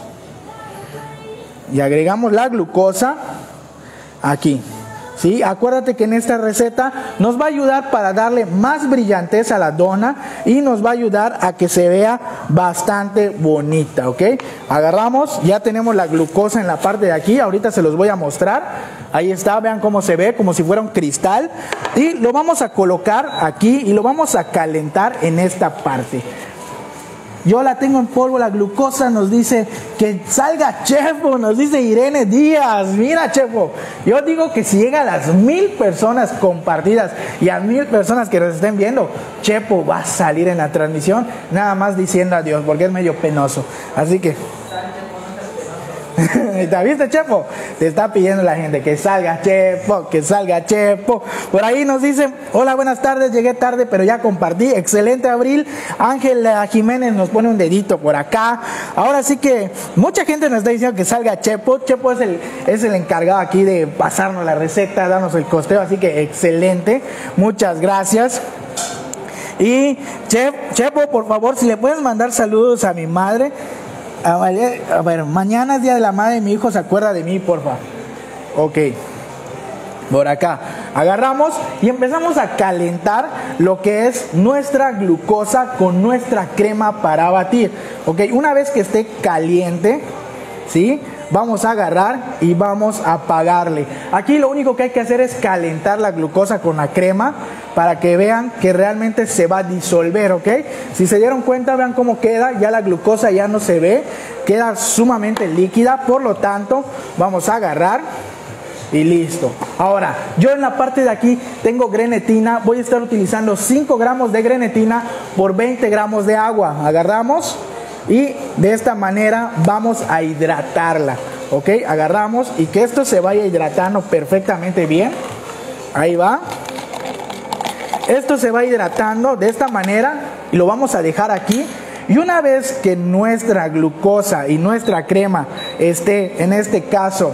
y agregamos la glucosa aquí. ¿Sí? Acuérdate que en esta receta nos va a ayudar para darle más brillantez a la dona y nos va a ayudar a que se vea bastante bonita, ¿ok? Agarramos, ya tenemos la glucosa en la parte de aquí, ahorita se los voy a mostrar. Ahí está, vean cómo se ve, como si fuera un cristal. Y lo vamos a colocar aquí y lo vamos a calentar en esta parte. Yo la tengo en polvo, la glucosa, nos dice que salga Chepo, nos dice Irene Díaz. Mira, Chepo, yo digo que si llega a las mil personas compartidas y a mil personas que nos estén viendo, Chepo va a salir en la transmisión, nada más diciendo adiós, porque es medio penoso. Así que... ¿Te viste, Chepo? Te está pidiendo la gente que salga Chepo, que salga Chepo. Por ahí nos dicen, hola, buenas tardes, llegué tarde, pero ya compartí. Excelente, Abril. Ángela Jiménez nos pone un dedito por acá. Ahora sí que mucha gente nos está diciendo que salga Chepo. Chepo es el, es el encargado aquí de pasarnos la receta, darnos el costeo, así que excelente. Muchas gracias. Y Chepo, por favor, si le puedes mandar saludos a mi madre. A ver, mañana es día de la madre y mi hijo se acuerda de mí, porfa. Ok. Por acá. Agarramos y empezamos a calentar lo que es nuestra glucosa con nuestra crema para batir. Ok, una vez que esté caliente, ¿sí? Vamos a agarrar y vamos a apagarle. Aquí lo único que hay que hacer es calentar la glucosa con la crema para que vean que realmente se va a disolver, ¿ok? Si se dieron cuenta, vean cómo queda, ya la glucosa ya no se ve, queda sumamente líquida, por lo tanto, vamos a agarrar y listo. Ahora, yo en la parte de aquí tengo grenetina, voy a estar utilizando cinco gramos de grenetina por veinte gramos de agua. Agarramos y de esta manera vamos a hidratarla, ¿ok? Agarramos y que esto se vaya hidratando perfectamente bien. Ahí va. Esto se va hidratando de esta manera y lo vamos a dejar aquí. Y una vez que nuestra glucosa y nuestra crema esté, en este caso,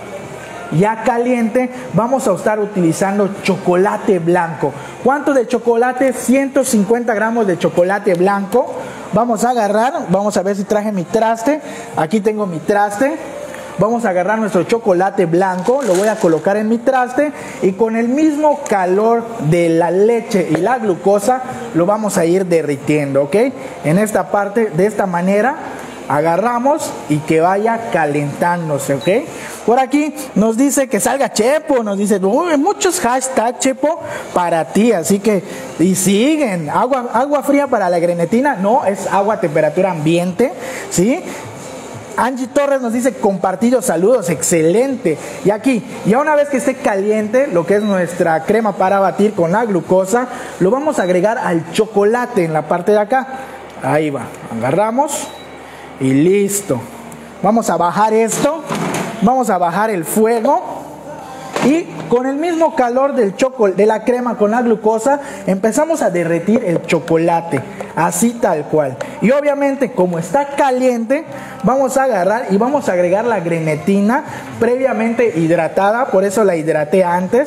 ya caliente, vamos a estar utilizando chocolate blanco. ¿Cuánto de chocolate? ciento cincuenta gramos de chocolate blanco. Vamos a agarrar, vamos a ver si traje mi traste. Aquí tengo mi traste. Vamos a agarrar nuestro chocolate blanco, lo voy a colocar en mi traste y con el mismo calor de la leche y la glucosa lo vamos a ir derritiendo, ¿ok? En esta parte, de esta manera, agarramos y que vaya calentándose, ¿ok? Por aquí nos dice que salga Chepo, nos dice uy, muchos hashtags Chepo para ti, así que y siguen, agua, agua fría para la grenetina, no, es agua a temperatura ambiente, ¿sí? Angie Torres nos dice compartidos, saludos, excelente. Y aquí, ya una vez que esté caliente lo que es nuestra crema para batir con la glucosa, lo vamos a agregar al chocolate en la parte de acá. Ahí va, agarramos y listo. Vamos a bajar esto, vamos a bajar el fuego. Y con el mismo calor del chocolate, de la crema con la glucosa, empezamos a derretir el chocolate, así tal cual. Y obviamente, como está caliente, vamos a agarrar y vamos a agregar la grenetina previamente hidratada, por eso la hidraté antes,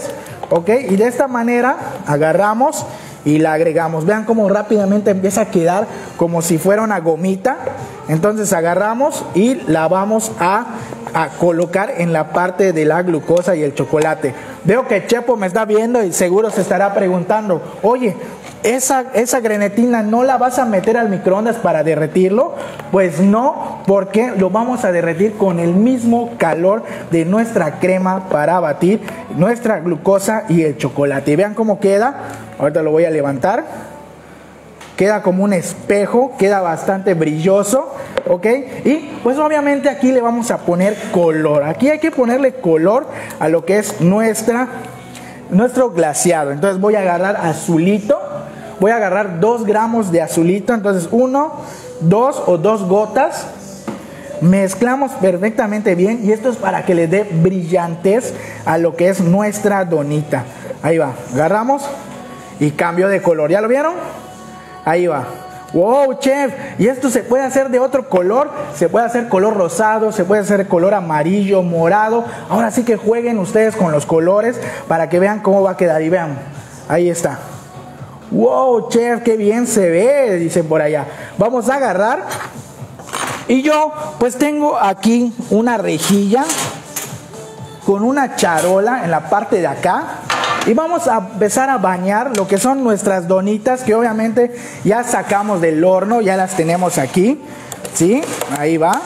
Ok, y de esta manera agarramos y la agregamos. Vean cómo rápidamente empieza a quedar como si fuera una gomita. Entonces agarramos y la vamos a, a colocar en la parte de la glucosa y el chocolate. Veo que Chepo me está viendo y seguro se estará preguntando, oye, ¿esa, esa grenetina no la vas a meter al microondas para derretirlo? Pues no, porque lo vamos a derretir con el mismo calor de nuestra crema para batir nuestra glucosa y el chocolate. Y vean cómo queda. Ahorita lo voy a levantar. Queda como un espejo, queda bastante brilloso, ¿ok? Y pues obviamente aquí le vamos a poner color. Aquí hay que ponerle color a lo que es nuestra, nuestro glaseado. Entonces voy a agarrar azulito. Voy a agarrar dos gramos de azulito. Entonces uno, dos o dos gotas. Mezclamos perfectamente bien. Y esto es para que le dé brillantez a lo que es nuestra donita. Ahí va, agarramos y cambio de color. ¿Ya lo vieron? Ahí va. Wow, chef. Y esto se puede hacer de otro color. Se puede hacer color rosado, se puede hacer color amarillo, morado. Ahora sí que jueguen ustedes con los colores para que vean cómo va a quedar. Y vean, ahí está. Wow, chef, qué bien se ve, dicen por allá. Vamos a agarrar. Y yo pues tengo aquí una rejilla con una charola en la parte de acá. Y vamos a empezar a bañar lo que son nuestras donitas, que obviamente ya sacamos del horno, ya las tenemos aquí, ¿sí? Ahí va.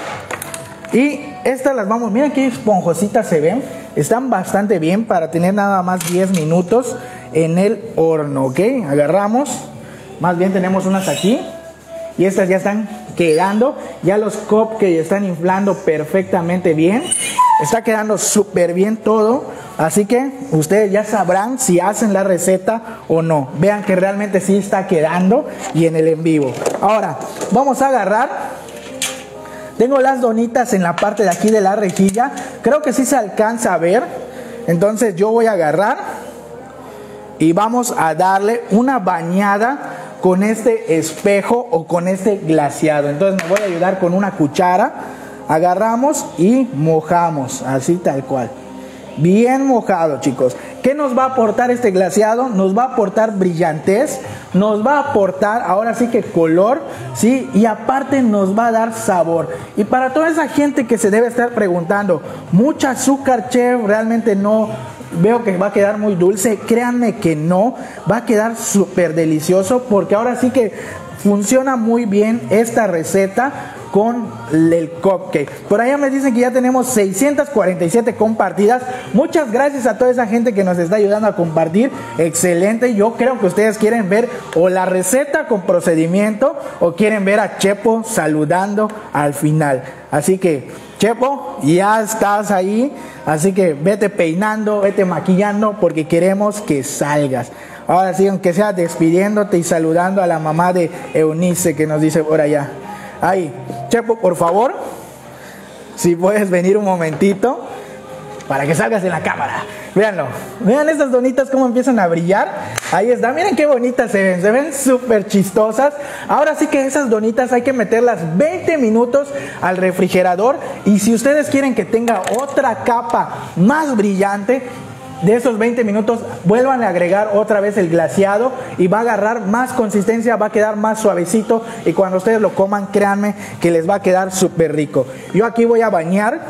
Y estas las vamos, miren qué esponjositas se ven, están bastante bien para tener nada más diez minutos en el horno, ¿ok? Agarramos, más bien tenemos unas aquí, y estas ya están quedando, ya los cupcakes están inflando perfectamente bien, está quedando súper bien todo. Así que ustedes ya sabrán si hacen la receta o no. Vean que realmente sí está quedando y en el en vivo. Ahora, vamos a agarrar. Tengo las donitas en la parte de aquí de la rejilla. Creo que sí se alcanza a ver. Entonces yo voy a agarrar y vamos a darle una bañada con este espejo o con este glaseado. Entonces me voy a ayudar con una cuchara. Agarramos y mojamos, así tal cual. Bien mojado, chicos. ¿Qué nos va a aportar este glaseado? Nos va a aportar brillantez, nos va a aportar ahora sí que color, ¿sí? Y aparte nos va a dar sabor. Y para toda esa gente que se debe estar preguntando, mucha azúcar, chef, realmente no, veo que va a quedar muy dulce. Créanme que no, va a quedar súper delicioso, porque ahora sí que funciona muy bien esta receta con el cupcake. Por allá me dicen que ya tenemos seiscientas cuarenta y siete compartidas. Muchas gracias a toda esa gente que nos está ayudando a compartir. Excelente. Yo creo que ustedes quieren ver o la receta con procedimiento o quieren ver a Chepo saludando al final. Así que Chepo, ya estás ahí. Así que vete peinando, vete maquillando, porque queremos que salgas. Ahora sí, aunque sea despidiéndote y saludando a la mamá de Eunice, que nos dice por allá. Ahí, Chepo, por favor, si puedes venir un momentito para que salgas en la cámara. Véanlo, vean estas donitas cómo empiezan a brillar. Ahí está, miren qué bonitas se ven, se ven súper chistosas. Ahora sí que esas donitas hay que meterlas veinte minutos al refrigerador. Y si ustedes quieren que tenga otra capa más brillante, de esos veinte minutos, vuelvan a agregar otra vez el glaseado y va a agarrar más consistencia, va a quedar más suavecito, y cuando ustedes lo coman, créanme que les va a quedar súper rico. Yo aquí voy a bañar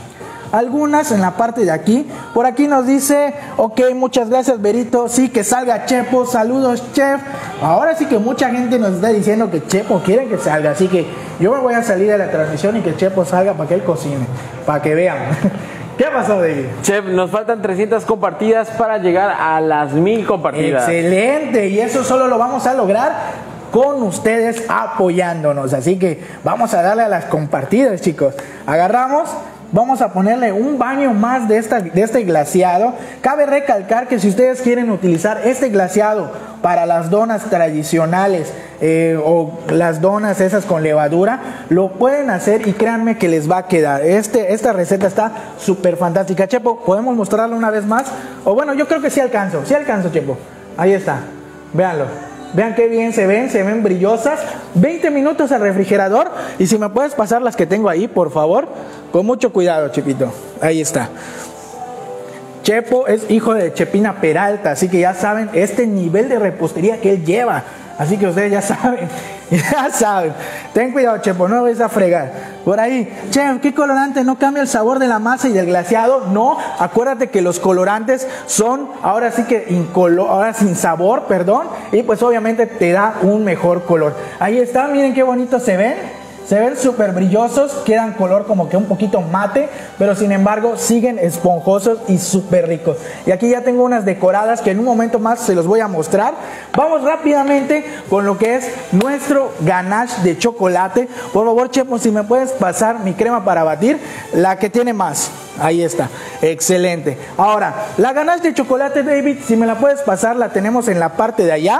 algunas en la parte de aquí. Por aquí nos dice, ok, muchas gracias, Berito, sí, que salga Chepo, saludos, chef. Ahora sí que mucha gente nos está diciendo que Chepo quiere que salga, así que yo me voy a salir de la transmisión y que Chepo salga para que él cocine, para que vean. ¿Qué pasó, David? Chef, nos faltan trescientas compartidas para llegar a las mil compartidas. Excelente, y eso solo lo vamos a lograr con ustedes apoyándonos. Así que vamos a darle a las compartidas, chicos. Agarramos, vamos a ponerle un baño más de, esta, de este glaseado. Cabe recalcar que si ustedes quieren utilizar este glaseado para las donas tradicionales eh, o las donas esas con levadura, lo pueden hacer y créanme que les va a quedar. Este, esta receta está súper fantástica. Chepo, ¿podemos mostrarlo una vez más? O bueno, yo creo que sí alcanzo, sí alcanzo, Chepo. Ahí está, véanlo. Vean qué bien se ven, se ven brillosas. veinte minutos al refrigerador. Y si me puedes pasar las que tengo ahí, por favor, con mucho cuidado, Chepito. Ahí está. Chepo es hijo de Chepina Peralta, así que ya saben este nivel de repostería que él lleva. Así que ustedes ya saben, ya saben. Ten cuidado, Chepo, no lo vais a fregar. Por ahí, Chef, ¿qué colorante no cambia el sabor de la masa y del glaseado? No, acuérdate que los colorantes son ahora sí que incolor, ahora sin sabor, perdón. Y pues obviamente te da un mejor color. Ahí está, miren qué bonito se ven. Se ven súper brillosos, quedan color como que un poquito mate, pero sin embargo siguen esponjosos y súper ricos. Y aquí ya tengo unas decoradas que en un momento más se los voy a mostrar. Vamos rápidamente con lo que es nuestro ganache de chocolate. Por favor, Chepo, si me puedes pasar mi crema para batir, la que tiene más. Ahí está, excelente. Ahora, la ganache de chocolate, David, si me la puedes pasar, la tenemos en la parte de allá.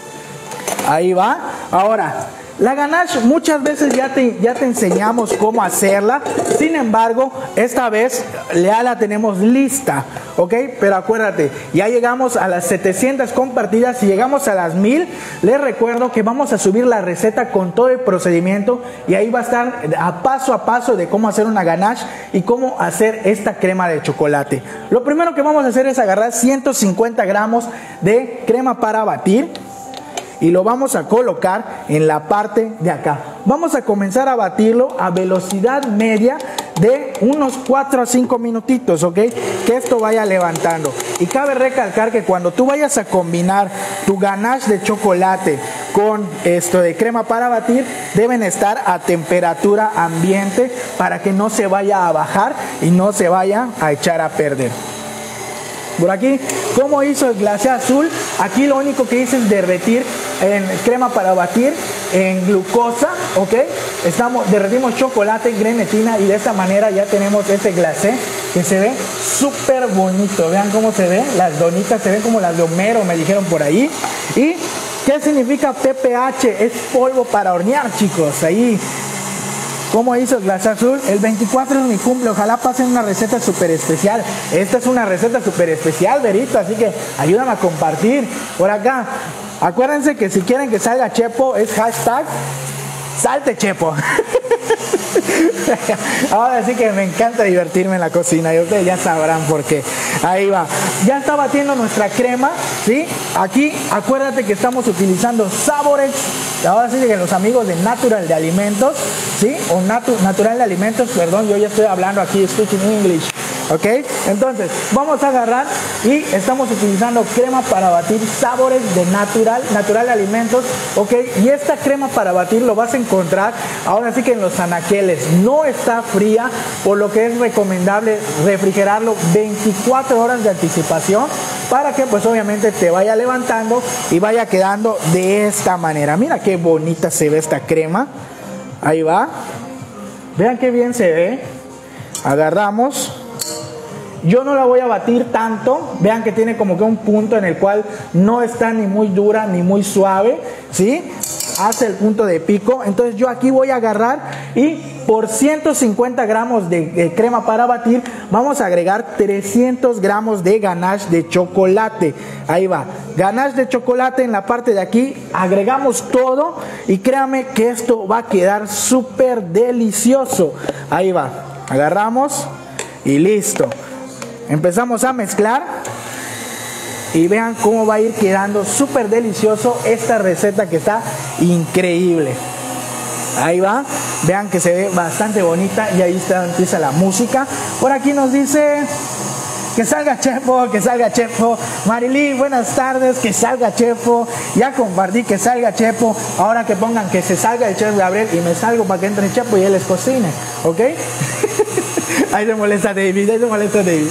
Ahí va. Ahora, la ganache muchas veces ya te, ya te enseñamos cómo hacerla, sin embargo, esta vez ya la tenemos lista, ¿ok? Pero acuérdate, ya llegamos a las setecientas compartidas, si llegamos a las mil, les recuerdo que vamos a subir la receta con todo el procedimiento y ahí va a estar a paso a paso de cómo hacer una ganache y cómo hacer esta crema de chocolate. Lo primero que vamos a hacer es agarrar ciento cincuenta gramos de crema para batir y lo vamos a colocar en la parte de acá. Vamos a comenzar a batirlo a velocidad media de unos cuatro a cinco minutitos, ¿ok? Que esto vaya levantando. Y cabe recalcar que cuando tú vayas a combinar tu ganache de chocolate con esto de crema para batir, deben estar a temperatura ambiente para que no se vaya a bajar y no se vaya a echar a perder. Por aquí, ¿cómo hizo el glacé azul? Aquí lo único que hice es derretir en crema para batir en glucosa, ¿ok? Estamos, derretimos chocolate, grenetina y de esta manera ya tenemos este glacé que se ve súper bonito. Vean cómo se ve, las donitas se ven como las de Homero, me dijeron por ahí. ¿Y qué significa P P H? Es polvo para hornear, chicos. Ahí. ¿Cómo hizo el glacé azul? El veinticuatro es mi cumple, ojalá pasen una receta súper especial. Esta es una receta súper especial, Verito, así que ayúdame a compartir. Por acá, acuérdense que si quieren que salga Chepo, es hashtag salte Chepo. Ahora sí que me encanta divertirme en la cocina y ustedes ya sabrán por qué. Ahí va. Ya está batiendo nuestra crema, ¿sí? Aquí acuérdate que estamos utilizando Saborex. Ahora sí que los amigos de Natural de Alimentos, ¿sí? O natu Natural de Alimentos, perdón, yo ya estoy hablando aquí, speaking English. ¿Ok? Entonces, vamos a agarrar y estamos utilizando crema para batir Sabores de Natural, Natural de Alimentos, ¿ok? Y esta crema para batir lo vas a encontrar ahora sí que en los anaqueles. No está fría, por lo que es recomendable refrigerarlo veinticuatro horas de anticipación para que pues obviamente te vaya levantando y vaya quedando de esta manera. Mira qué bonita se ve esta crema. Ahí va. Vean qué bien se ve. Agarramos. Yo no la voy a batir tanto, vean que tiene como que un punto en el cual no está ni muy dura ni muy suave, ¿sí? Hace el punto de pico, entonces yo aquí voy a agarrar y por ciento cincuenta gramos de, de crema para batir, vamos a agregar trescientos gramos de ganache de chocolate. Ahí va, ganache de chocolate en la parte de aquí, agregamos todo y créanme que esto va a quedar súper delicioso. Ahí va, agarramos y listo. Empezamos a mezclar y vean cómo va a ir quedando súper delicioso esta receta que está increíble. Ahí va, vean que se ve bastante bonita y ahí está, empieza la música. Por aquí nos dice que salga Chepo, que salga Chepo. Marily, buenas tardes, que salga Chepo. Ya compartí que salga Chepo. Ahora que pongan que se salga el Chef Gabriel y me salgo para que entre Chepo y él les cocine, ¿ok? Ahí se molesta David, ahí se molesta David.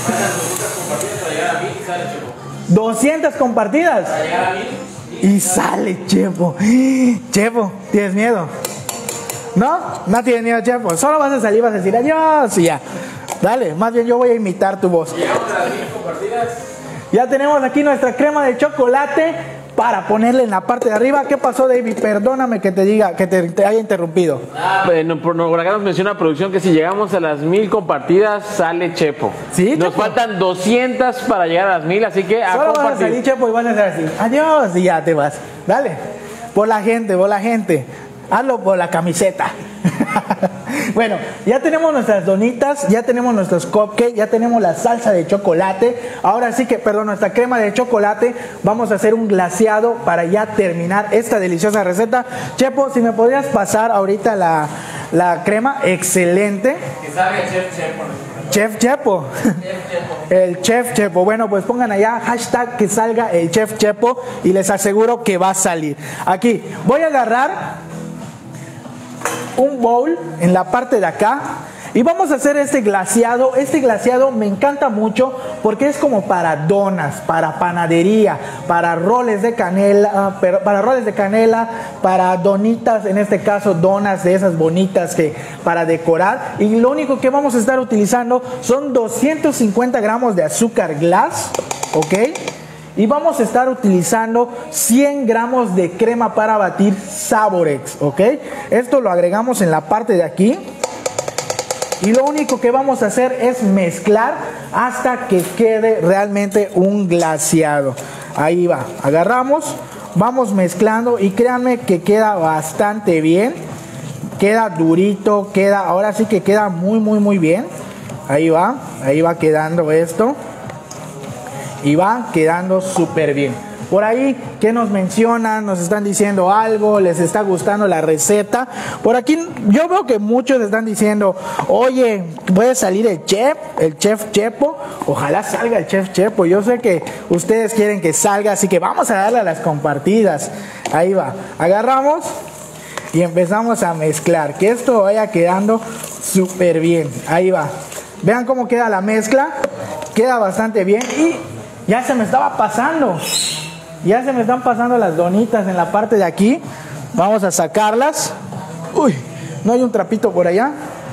doscientas compartidas y sale Chepo. Chepo, ¿tienes miedo? ¿No? No tienes miedo, Chepo. Solo vas a salir, vas a decir adiós y ya. Dale, más bien yo voy a imitar tu voz. Ya tenemos aquí nuestra crema de chocolate para ponerle en la parte de arriba. ¿Qué pasó, David? Perdóname que te diga, que te, te haya interrumpido. Ah, bueno, por, por acá nos menciona producción que si llegamos a las mil compartidas sale Chepo. ¿Sí, nos Chepo? Faltan doscientas para llegar a las mil, así que a Solo compartir. vas a salir, Chepo, y van a hacer así. Adiós y ya te vas. Dale. Por la gente, por la gente. Hazlo por la camiseta. Bueno, ya tenemos nuestras donitas, ya tenemos nuestros cupcakes, ya tenemos la salsa de chocolate. Ahora sí que, perdón, nuestra crema de chocolate. Vamos a hacer un glaseado para ya terminar esta deliciosa receta. Chepo, si me podrías pasar ahorita la, la crema, excelente. Que salga el chef Chepo. Chef Chepo. Chef Chepo. El Chef Chepo. Bueno, pues pongan allá hashtag que salga el Chef Chepo y les aseguro que va a salir. Aquí voy a agarrar un bowl en la parte de acá y vamos a hacer este glaseado. Este glaseado me encanta mucho porque es como para donas, para panadería, para roles de canela, para roles de canela, para donitas, en este caso donas de esas bonitas que para decorar. Y lo único que vamos a estar utilizando son doscientos cincuenta gramos de azúcar glass, ¿ok? Y vamos a estar utilizando cien gramos de crema para batir Saborex, ¿ok? Esto lo agregamos en la parte de aquí. Y lo único que vamos a hacer es mezclar hasta que quede realmente un glaseado. Ahí va, agarramos, vamos mezclando y créanme que queda bastante bien. Queda durito, queda, ahora sí que queda muy, muy, muy bien. Ahí va, ahí va quedando esto. Y va quedando súper bien. Por ahí, ¿qué nos mencionan? Nos están diciendo algo, les está gustando la receta. Por aquí yo veo que muchos están diciendo, oye, puede salir el chef, el chef Chepo. Ojalá salga el chef Chepo. Yo sé que ustedes quieren que salga, así que vamos a darle a las compartidas. Ahí va, agarramos y empezamos a mezclar, que esto vaya quedando súper bien. Ahí va, vean cómo queda la mezcla, queda bastante bien. Y ya se me estaba pasando. Ya se me están pasando las donitas en la parte de aquí. Vamos a sacarlas. Uy, no hay un trapito por allá.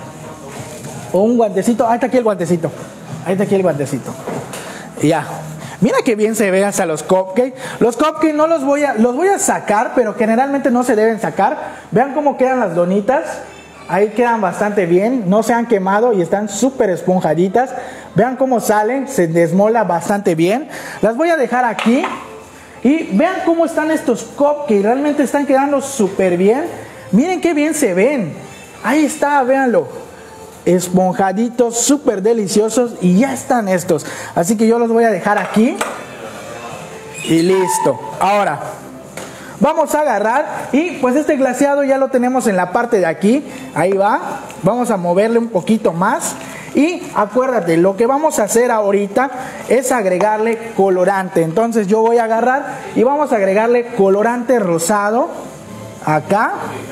O un guantecito. Ahí está aquí el guantecito. Ahí está aquí el guantecito. Y ya. Mira qué bien se ven hasta los cupcakes. Los cupcakes no los voy a, los voy a sacar, pero generalmente no se deben sacar. Vean cómo quedan las donitas. Ahí quedan bastante bien, no se han quemado y están súper esponjaditas. Vean cómo salen, se desmola bastante bien. Las voy a dejar aquí y vean cómo están estos cupcakes, realmente están quedando súper bien. Miren qué bien se ven. Ahí está, véanlo. Esponjaditos, súper deliciosos y ya están estos. Así que yo los voy a dejar aquí y listo. Ahora vamos a agarrar y pues este glaseado ya lo tenemos en la parte de aquí. Ahí va. Vamos a moverle un poquito más. Y acuérdate, lo que vamos a hacer ahorita es agregarle colorante. Entonces yo voy a agarrar y vamos a agregarle colorante rosado. Acá.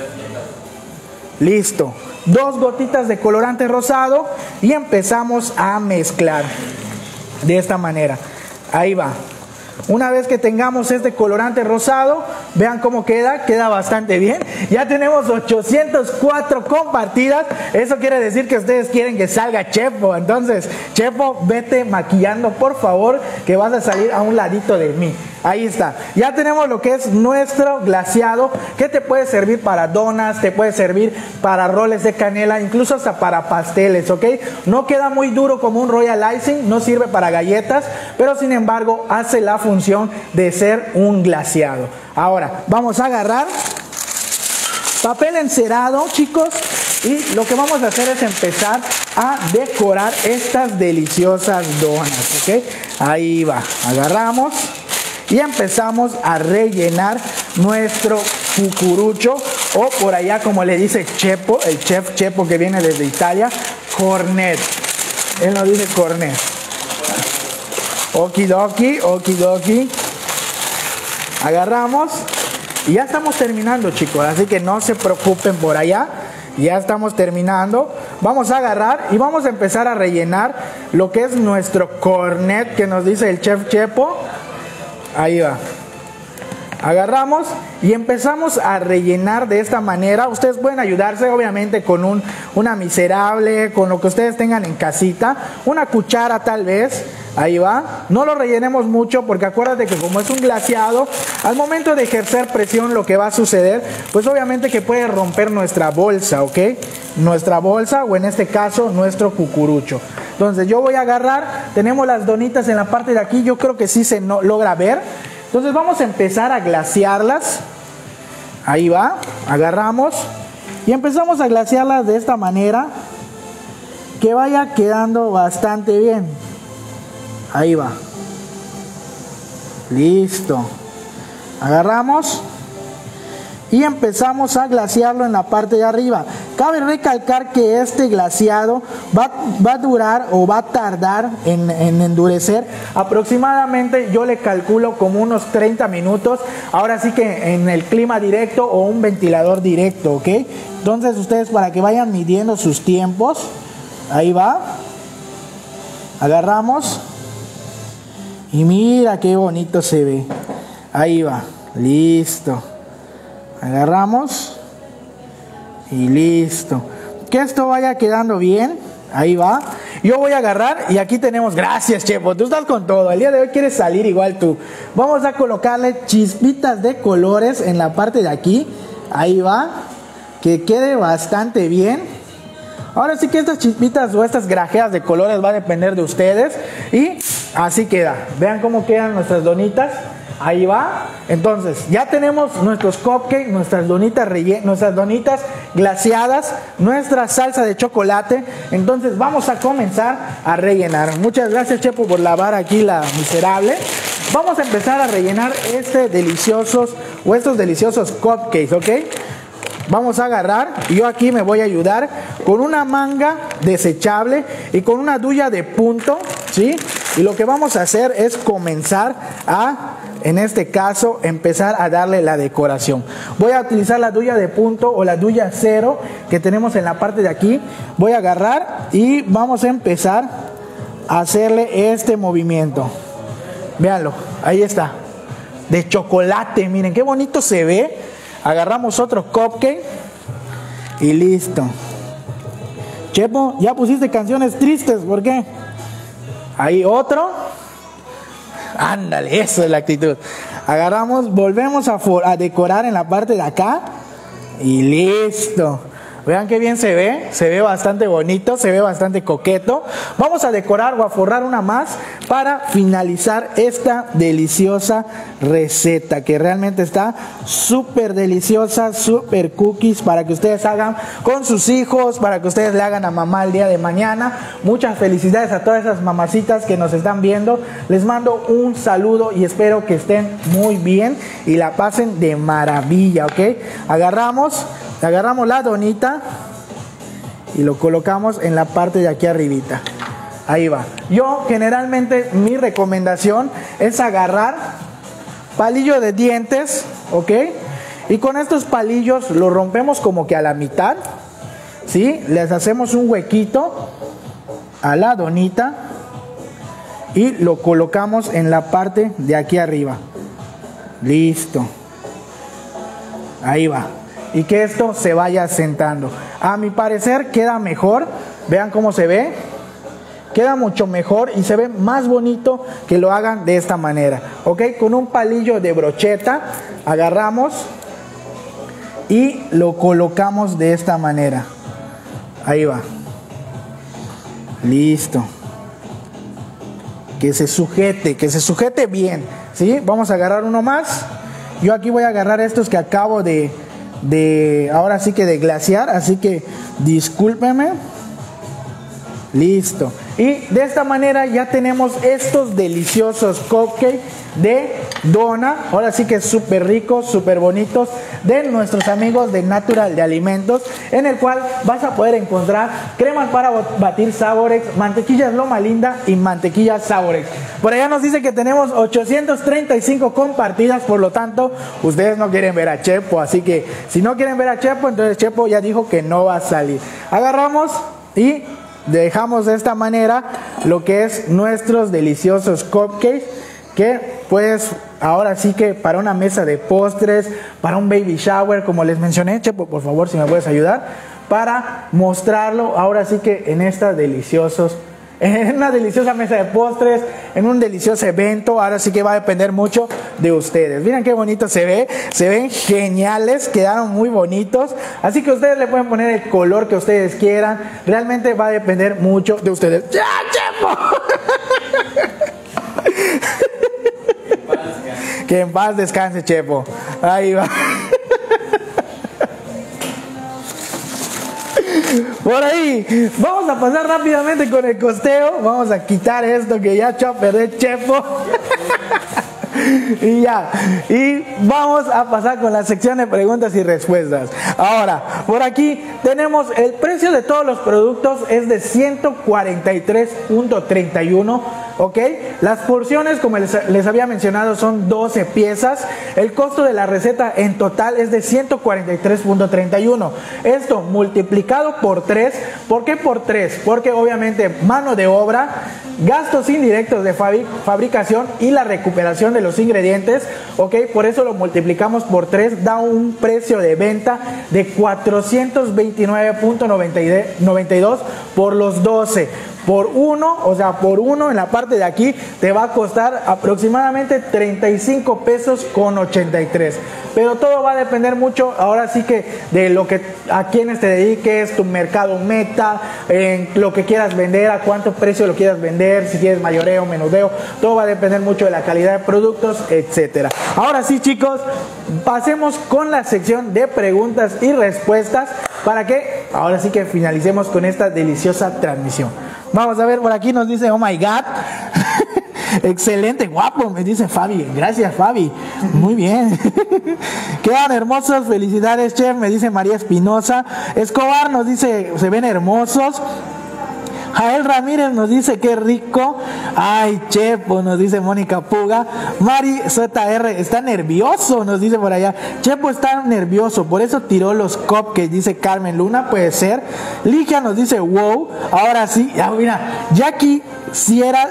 Listo. Dos gotitas de colorante rosado y empezamos a mezclar. De esta manera. Ahí va. Una vez que tengamos este colorante rosado, vean cómo queda, queda bastante bien. Ya tenemos ochocientas cuatro compartidas. Eso quiere decir que ustedes quieren que salga Chepo. Entonces, Chepo, vete maquillando, por favor, que vas a salir a un ladito de mí. Ahí está. Ya tenemos lo que es nuestro glaseado, que te puede servir para donas, te puede servir para roles de canela, incluso hasta para pasteles, ¿ok? No queda muy duro como un royal icing, no sirve para galletas, pero sin embargo hace la función de ser un glaseado. Ahora, vamos a agarrar papel encerado, chicos, y lo que vamos a hacer es empezar a decorar estas deliciosas donas, ¿ok? Ahí va, agarramos y empezamos a rellenar nuestro cucurucho, o por allá como le dice Chepo, el chef Chepo que viene desde Italia, cornet. Él nos dice cornet. Okidoki, okidoki. Agarramos y ya estamos terminando, chicos, así que no se preocupen por allá. Ya estamos terminando. Vamos a agarrar y vamos a empezar a rellenar lo que es nuestro cornet que nos dice el chef Chepo. Ahí va. Agarramos y empezamos a rellenar de esta manera. Ustedes pueden ayudarse obviamente con un, una miserable, con lo que ustedes tengan en casita. Una cuchara tal vez. Ahí va. No lo rellenemos mucho porque acuérdate que como es un glaseado, al momento de ejercer presión lo que va a suceder, pues obviamente que puede romper nuestra bolsa, ¿ok? Nuestra bolsa o en este caso nuestro cucurucho. Entonces yo voy a agarrar, tenemos las donitas en la parte de aquí, yo creo que sí se no, logra ver. Entonces vamos a empezar a glasearlas. Ahí va, agarramos Y empezamos a glasearlas de esta manera, que vaya quedando bastante bien. Ahí va. Listo. Agarramos y empezamos a glasearlo en la parte de arriba. Cabe recalcar que este glaseado va, va a durar o va a tardar en, en endurecer aproximadamente, yo le calculo como unos treinta minutos. Ahora sí que en el clima directo o un ventilador directo, ¿ok? Entonces ustedes, para que vayan midiendo sus tiempos, ahí va. Agarramos y mira qué bonito se ve. Ahí va, listo. Agarramos y listo. Que esto vaya quedando bien. Ahí va. Yo voy a agarrar y aquí tenemos. Gracias, Chepo, tú estás con todo. El día de hoy quieres salir igual tú. Vamos a colocarle chispitas de colores en la parte de aquí. Ahí va. Que quede bastante bien. Ahora sí que estas chispitas o estas grajeas de colores va a depender de ustedes. Y así queda. Vean cómo quedan nuestras donitas. Ahí va. Entonces ya tenemos nuestros cupcakes, nuestras donitas rellen- nuestras donitas glaseadas, nuestra salsa de chocolate. Entonces vamos a comenzar a rellenar. Muchas gracias, Chepo, por lavar aquí la miserable. Vamos a empezar a rellenar este deliciosos o estos deliciosos cupcakes, ¿ok? Vamos a agarrar, y yo aquí me voy a ayudar con una manga desechable y con una duya de punto, ¿sí? Y lo que vamos a hacer es comenzar a, en este caso, empezar a darle la decoración. Voy a utilizar la duya de punto o la duya cero que tenemos en la parte de aquí. Voy a agarrar y vamos a empezar a hacerle este movimiento. Véanlo, ahí está. De chocolate, miren qué bonito se ve. Agarramos otro cupcake y listo. Chepo, ya pusiste canciones tristes, ¿por qué? Ahí otro. Ándale, eso es la actitud. Agarramos, volvemos a, a decorar en la parte de acá y listo. Vean qué bien se ve, se ve bastante bonito, se ve bastante coqueto. Vamos a decorar o a forrar una más para finalizar esta deliciosa receta, que realmente está súper deliciosa, súper cookies, para que ustedes hagan con sus hijos, para que ustedes le hagan a mamá el día de mañana. Muchas felicidades a todas esas mamacitas que nos están viendo. Les mando un saludo y espero que estén muy bien y la pasen de maravilla, ¿ok? Agarramos... Agarramos la donita y lo colocamos en la parte de aquí arribita. Ahí va. Yo generalmente mi recomendación es agarrar palillo de dientes, ¿ok? Y con estos palillos lo rompemos como que a la mitad, ¿sí? Les hacemos un huequito a la donita y lo colocamos en la parte de aquí arriba. Listo. Ahí va. Y que esto se vaya sentando. A mi parecer queda mejor. Vean cómo se ve. Queda mucho mejor y se ve más bonito que lo hagan de esta manera. Ok, con un palillo de brocheta agarramos y lo colocamos de esta manera. Ahí va. Listo. Que se sujete, que se sujete bien. ¿Sí? Vamos a agarrar uno más. Yo aquí voy a agarrar estos que acabo de... de ahora sí que de glasear, así que discúlpeme. Listo. Y de esta manera ya tenemos estos deliciosos cupcakes de dona. Ahora sí que súper ricos, súper bonitos, de nuestros amigos de Natural de Alimentos, en el cual vas a poder encontrar cremas para batir Saborex, mantequillas Loma Linda y mantequilla Saborex. Por allá nos dice que tenemos ochocientos treinta y cinco compartidas, por lo tanto ustedes no quieren ver a Chepo, así que si no quieren ver a Chepo, entonces Chepo ya dijo que no va a salir. Agarramos y dejamos de esta manera lo que es nuestros deliciosos cupcakes, que pues ahora sí que para una mesa de postres, para un baby shower, como les mencioné. Chepo, por favor, si me puedes ayudar, para mostrarlo ahora sí que en estas deliciosos en una deliciosa mesa de postres, en un delicioso evento. Ahora sí que va a depender mucho de ustedes. Miren qué bonito se ve, se ven geniales, quedaron muy bonitos, así que ustedes le pueden poner el color que ustedes quieran. Realmente va a depender mucho de ustedes. ¡Ya, Chepo! Que en paz descanse, Chepo. Ahí va. Por ahí, vamos a pasar rápidamente con el costeo. Vamos a quitar esto que ya echó a perder Chepo. Y ya, y vamos a pasar con la sección de preguntas y respuestas. Ahora, por aquí tenemos el precio de todos los productos es de ciento cuarenta y tres punto treinta y uno, ok. Las porciones, como les, les había mencionado, son doce piezas. El costo de la receta en total es de ciento cuarenta y tres punto treinta y uno. Esto multiplicado por tres. ¿Por qué por tres? Porque obviamente mano de obra, gastos indirectos de fabricación y la recuperación de los ingredientes, ok, por eso lo multiplicamos por tres, da un precio de venta de cuatrocientos veintinueve punto noventa y dos por los doce. Por uno, o sea, por uno en la parte de aquí te va a costar aproximadamente treinta y cinco pesos con ochenta y tres. Pero todo va a depender mucho, ahora sí que de lo que a quienes te dediques, tu mercado meta, en lo que quieras vender, a cuánto precio lo quieras vender, si quieres mayoreo, menudeo, todo va a depender mucho de la calidad de productos, etcétera. Ahora sí, chicos, pasemos con la sección de preguntas y respuestas para que ahora sí que finalicemos con esta deliciosa transmisión. Vamos a ver, por aquí nos dice, oh my God. Excelente, guapo, me dice Fabi. Gracias, Fabi. Muy bien. Quedan hermosos, felicidades, chef, me dice María Espinosa. Escobar nos dice, se ven hermosos. Jael Ramírez nos dice qué rico. Ay, Chepo, nos dice Mónica Puga. Mari Z R está nervioso, nos dice por allá. Chepo está nervioso, por eso tiró los cupcakes, dice Carmen Luna, puede ser. Ligia nos dice wow. Ahora sí, ya mira, Jackie si era.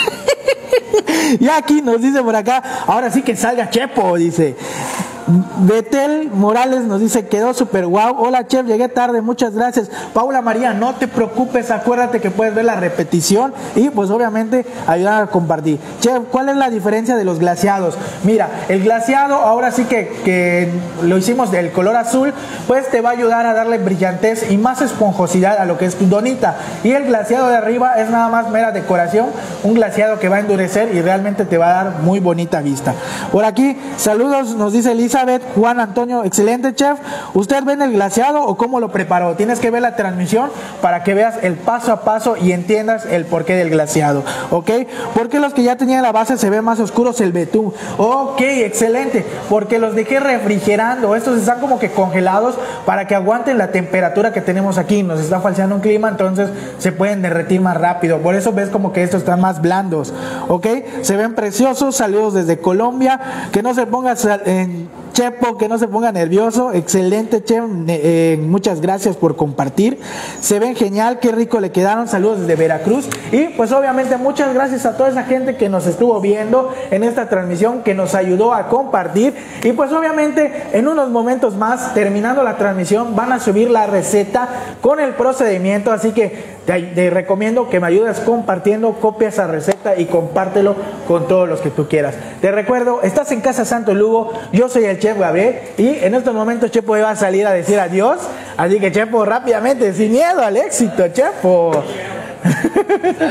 Jackie nos dice por acá, ahora sí que salga Chepo, dice. Betel Morales nos dice, quedó súper guau. Hola, chef, llegué tarde, muchas gracias. Paula María, no te preocupes, acuérdate que puedes ver la repetición y pues obviamente ayudar a compartir. Chef, ¿cuál es la diferencia de los glaseados? Mira, el glaseado ahora sí que, que lo hicimos del color azul, pues te va a ayudar a darle brillantez y más esponjosidad a lo que es tu donita. Y el glaseado de arriba es nada más mera decoración, un glaseado que va a endurecer y realmente te va a dar muy bonita vista. Por aquí, saludos, nos dice Elisa Juan Antonio, excelente, chef. ¿Usted ve el glaseado o cómo lo preparó? Tienes que ver la transmisión para que veas el paso a paso y entiendas el porqué del glaseado, ¿ok? Porque los que ya tenían la base se ven más oscuros el betún. Ok, excelente, porque los dejé refrigerando. Estos están como que congelados para que aguanten la temperatura que tenemos aquí. Nos está falseando un clima, entonces se pueden derretir más rápido. Por eso ves como que estos están más blandos, ¿ok? Se ven preciosos. Saludos desde Colombia. Que no se ponga en Chepo, que no se ponga nervioso. Excelente, chef, eh, muchas gracias por compartir. Se ven genial, qué rico le quedaron. Saludos desde Veracruz. Y pues obviamente muchas gracias a toda esa gente que nos estuvo viendo en esta transmisión, que nos ayudó a compartir. Y pues obviamente en unos momentos más, terminando la transmisión, van a subir la receta con el procedimiento, así que te, te recomiendo que me ayudes compartiendo, copia esa receta y compártelo con todos los que tú quieras. Te recuerdo, estás en Casa Santo Lugo, yo soy el chef Gabriel y en estos momentos Chepo va a salir a decir adiós, así que Chepo, rápidamente, sin miedo al éxito, Chepo.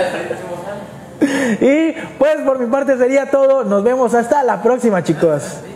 Y pues por mi parte sería todo, nos vemos hasta la próxima, chicos.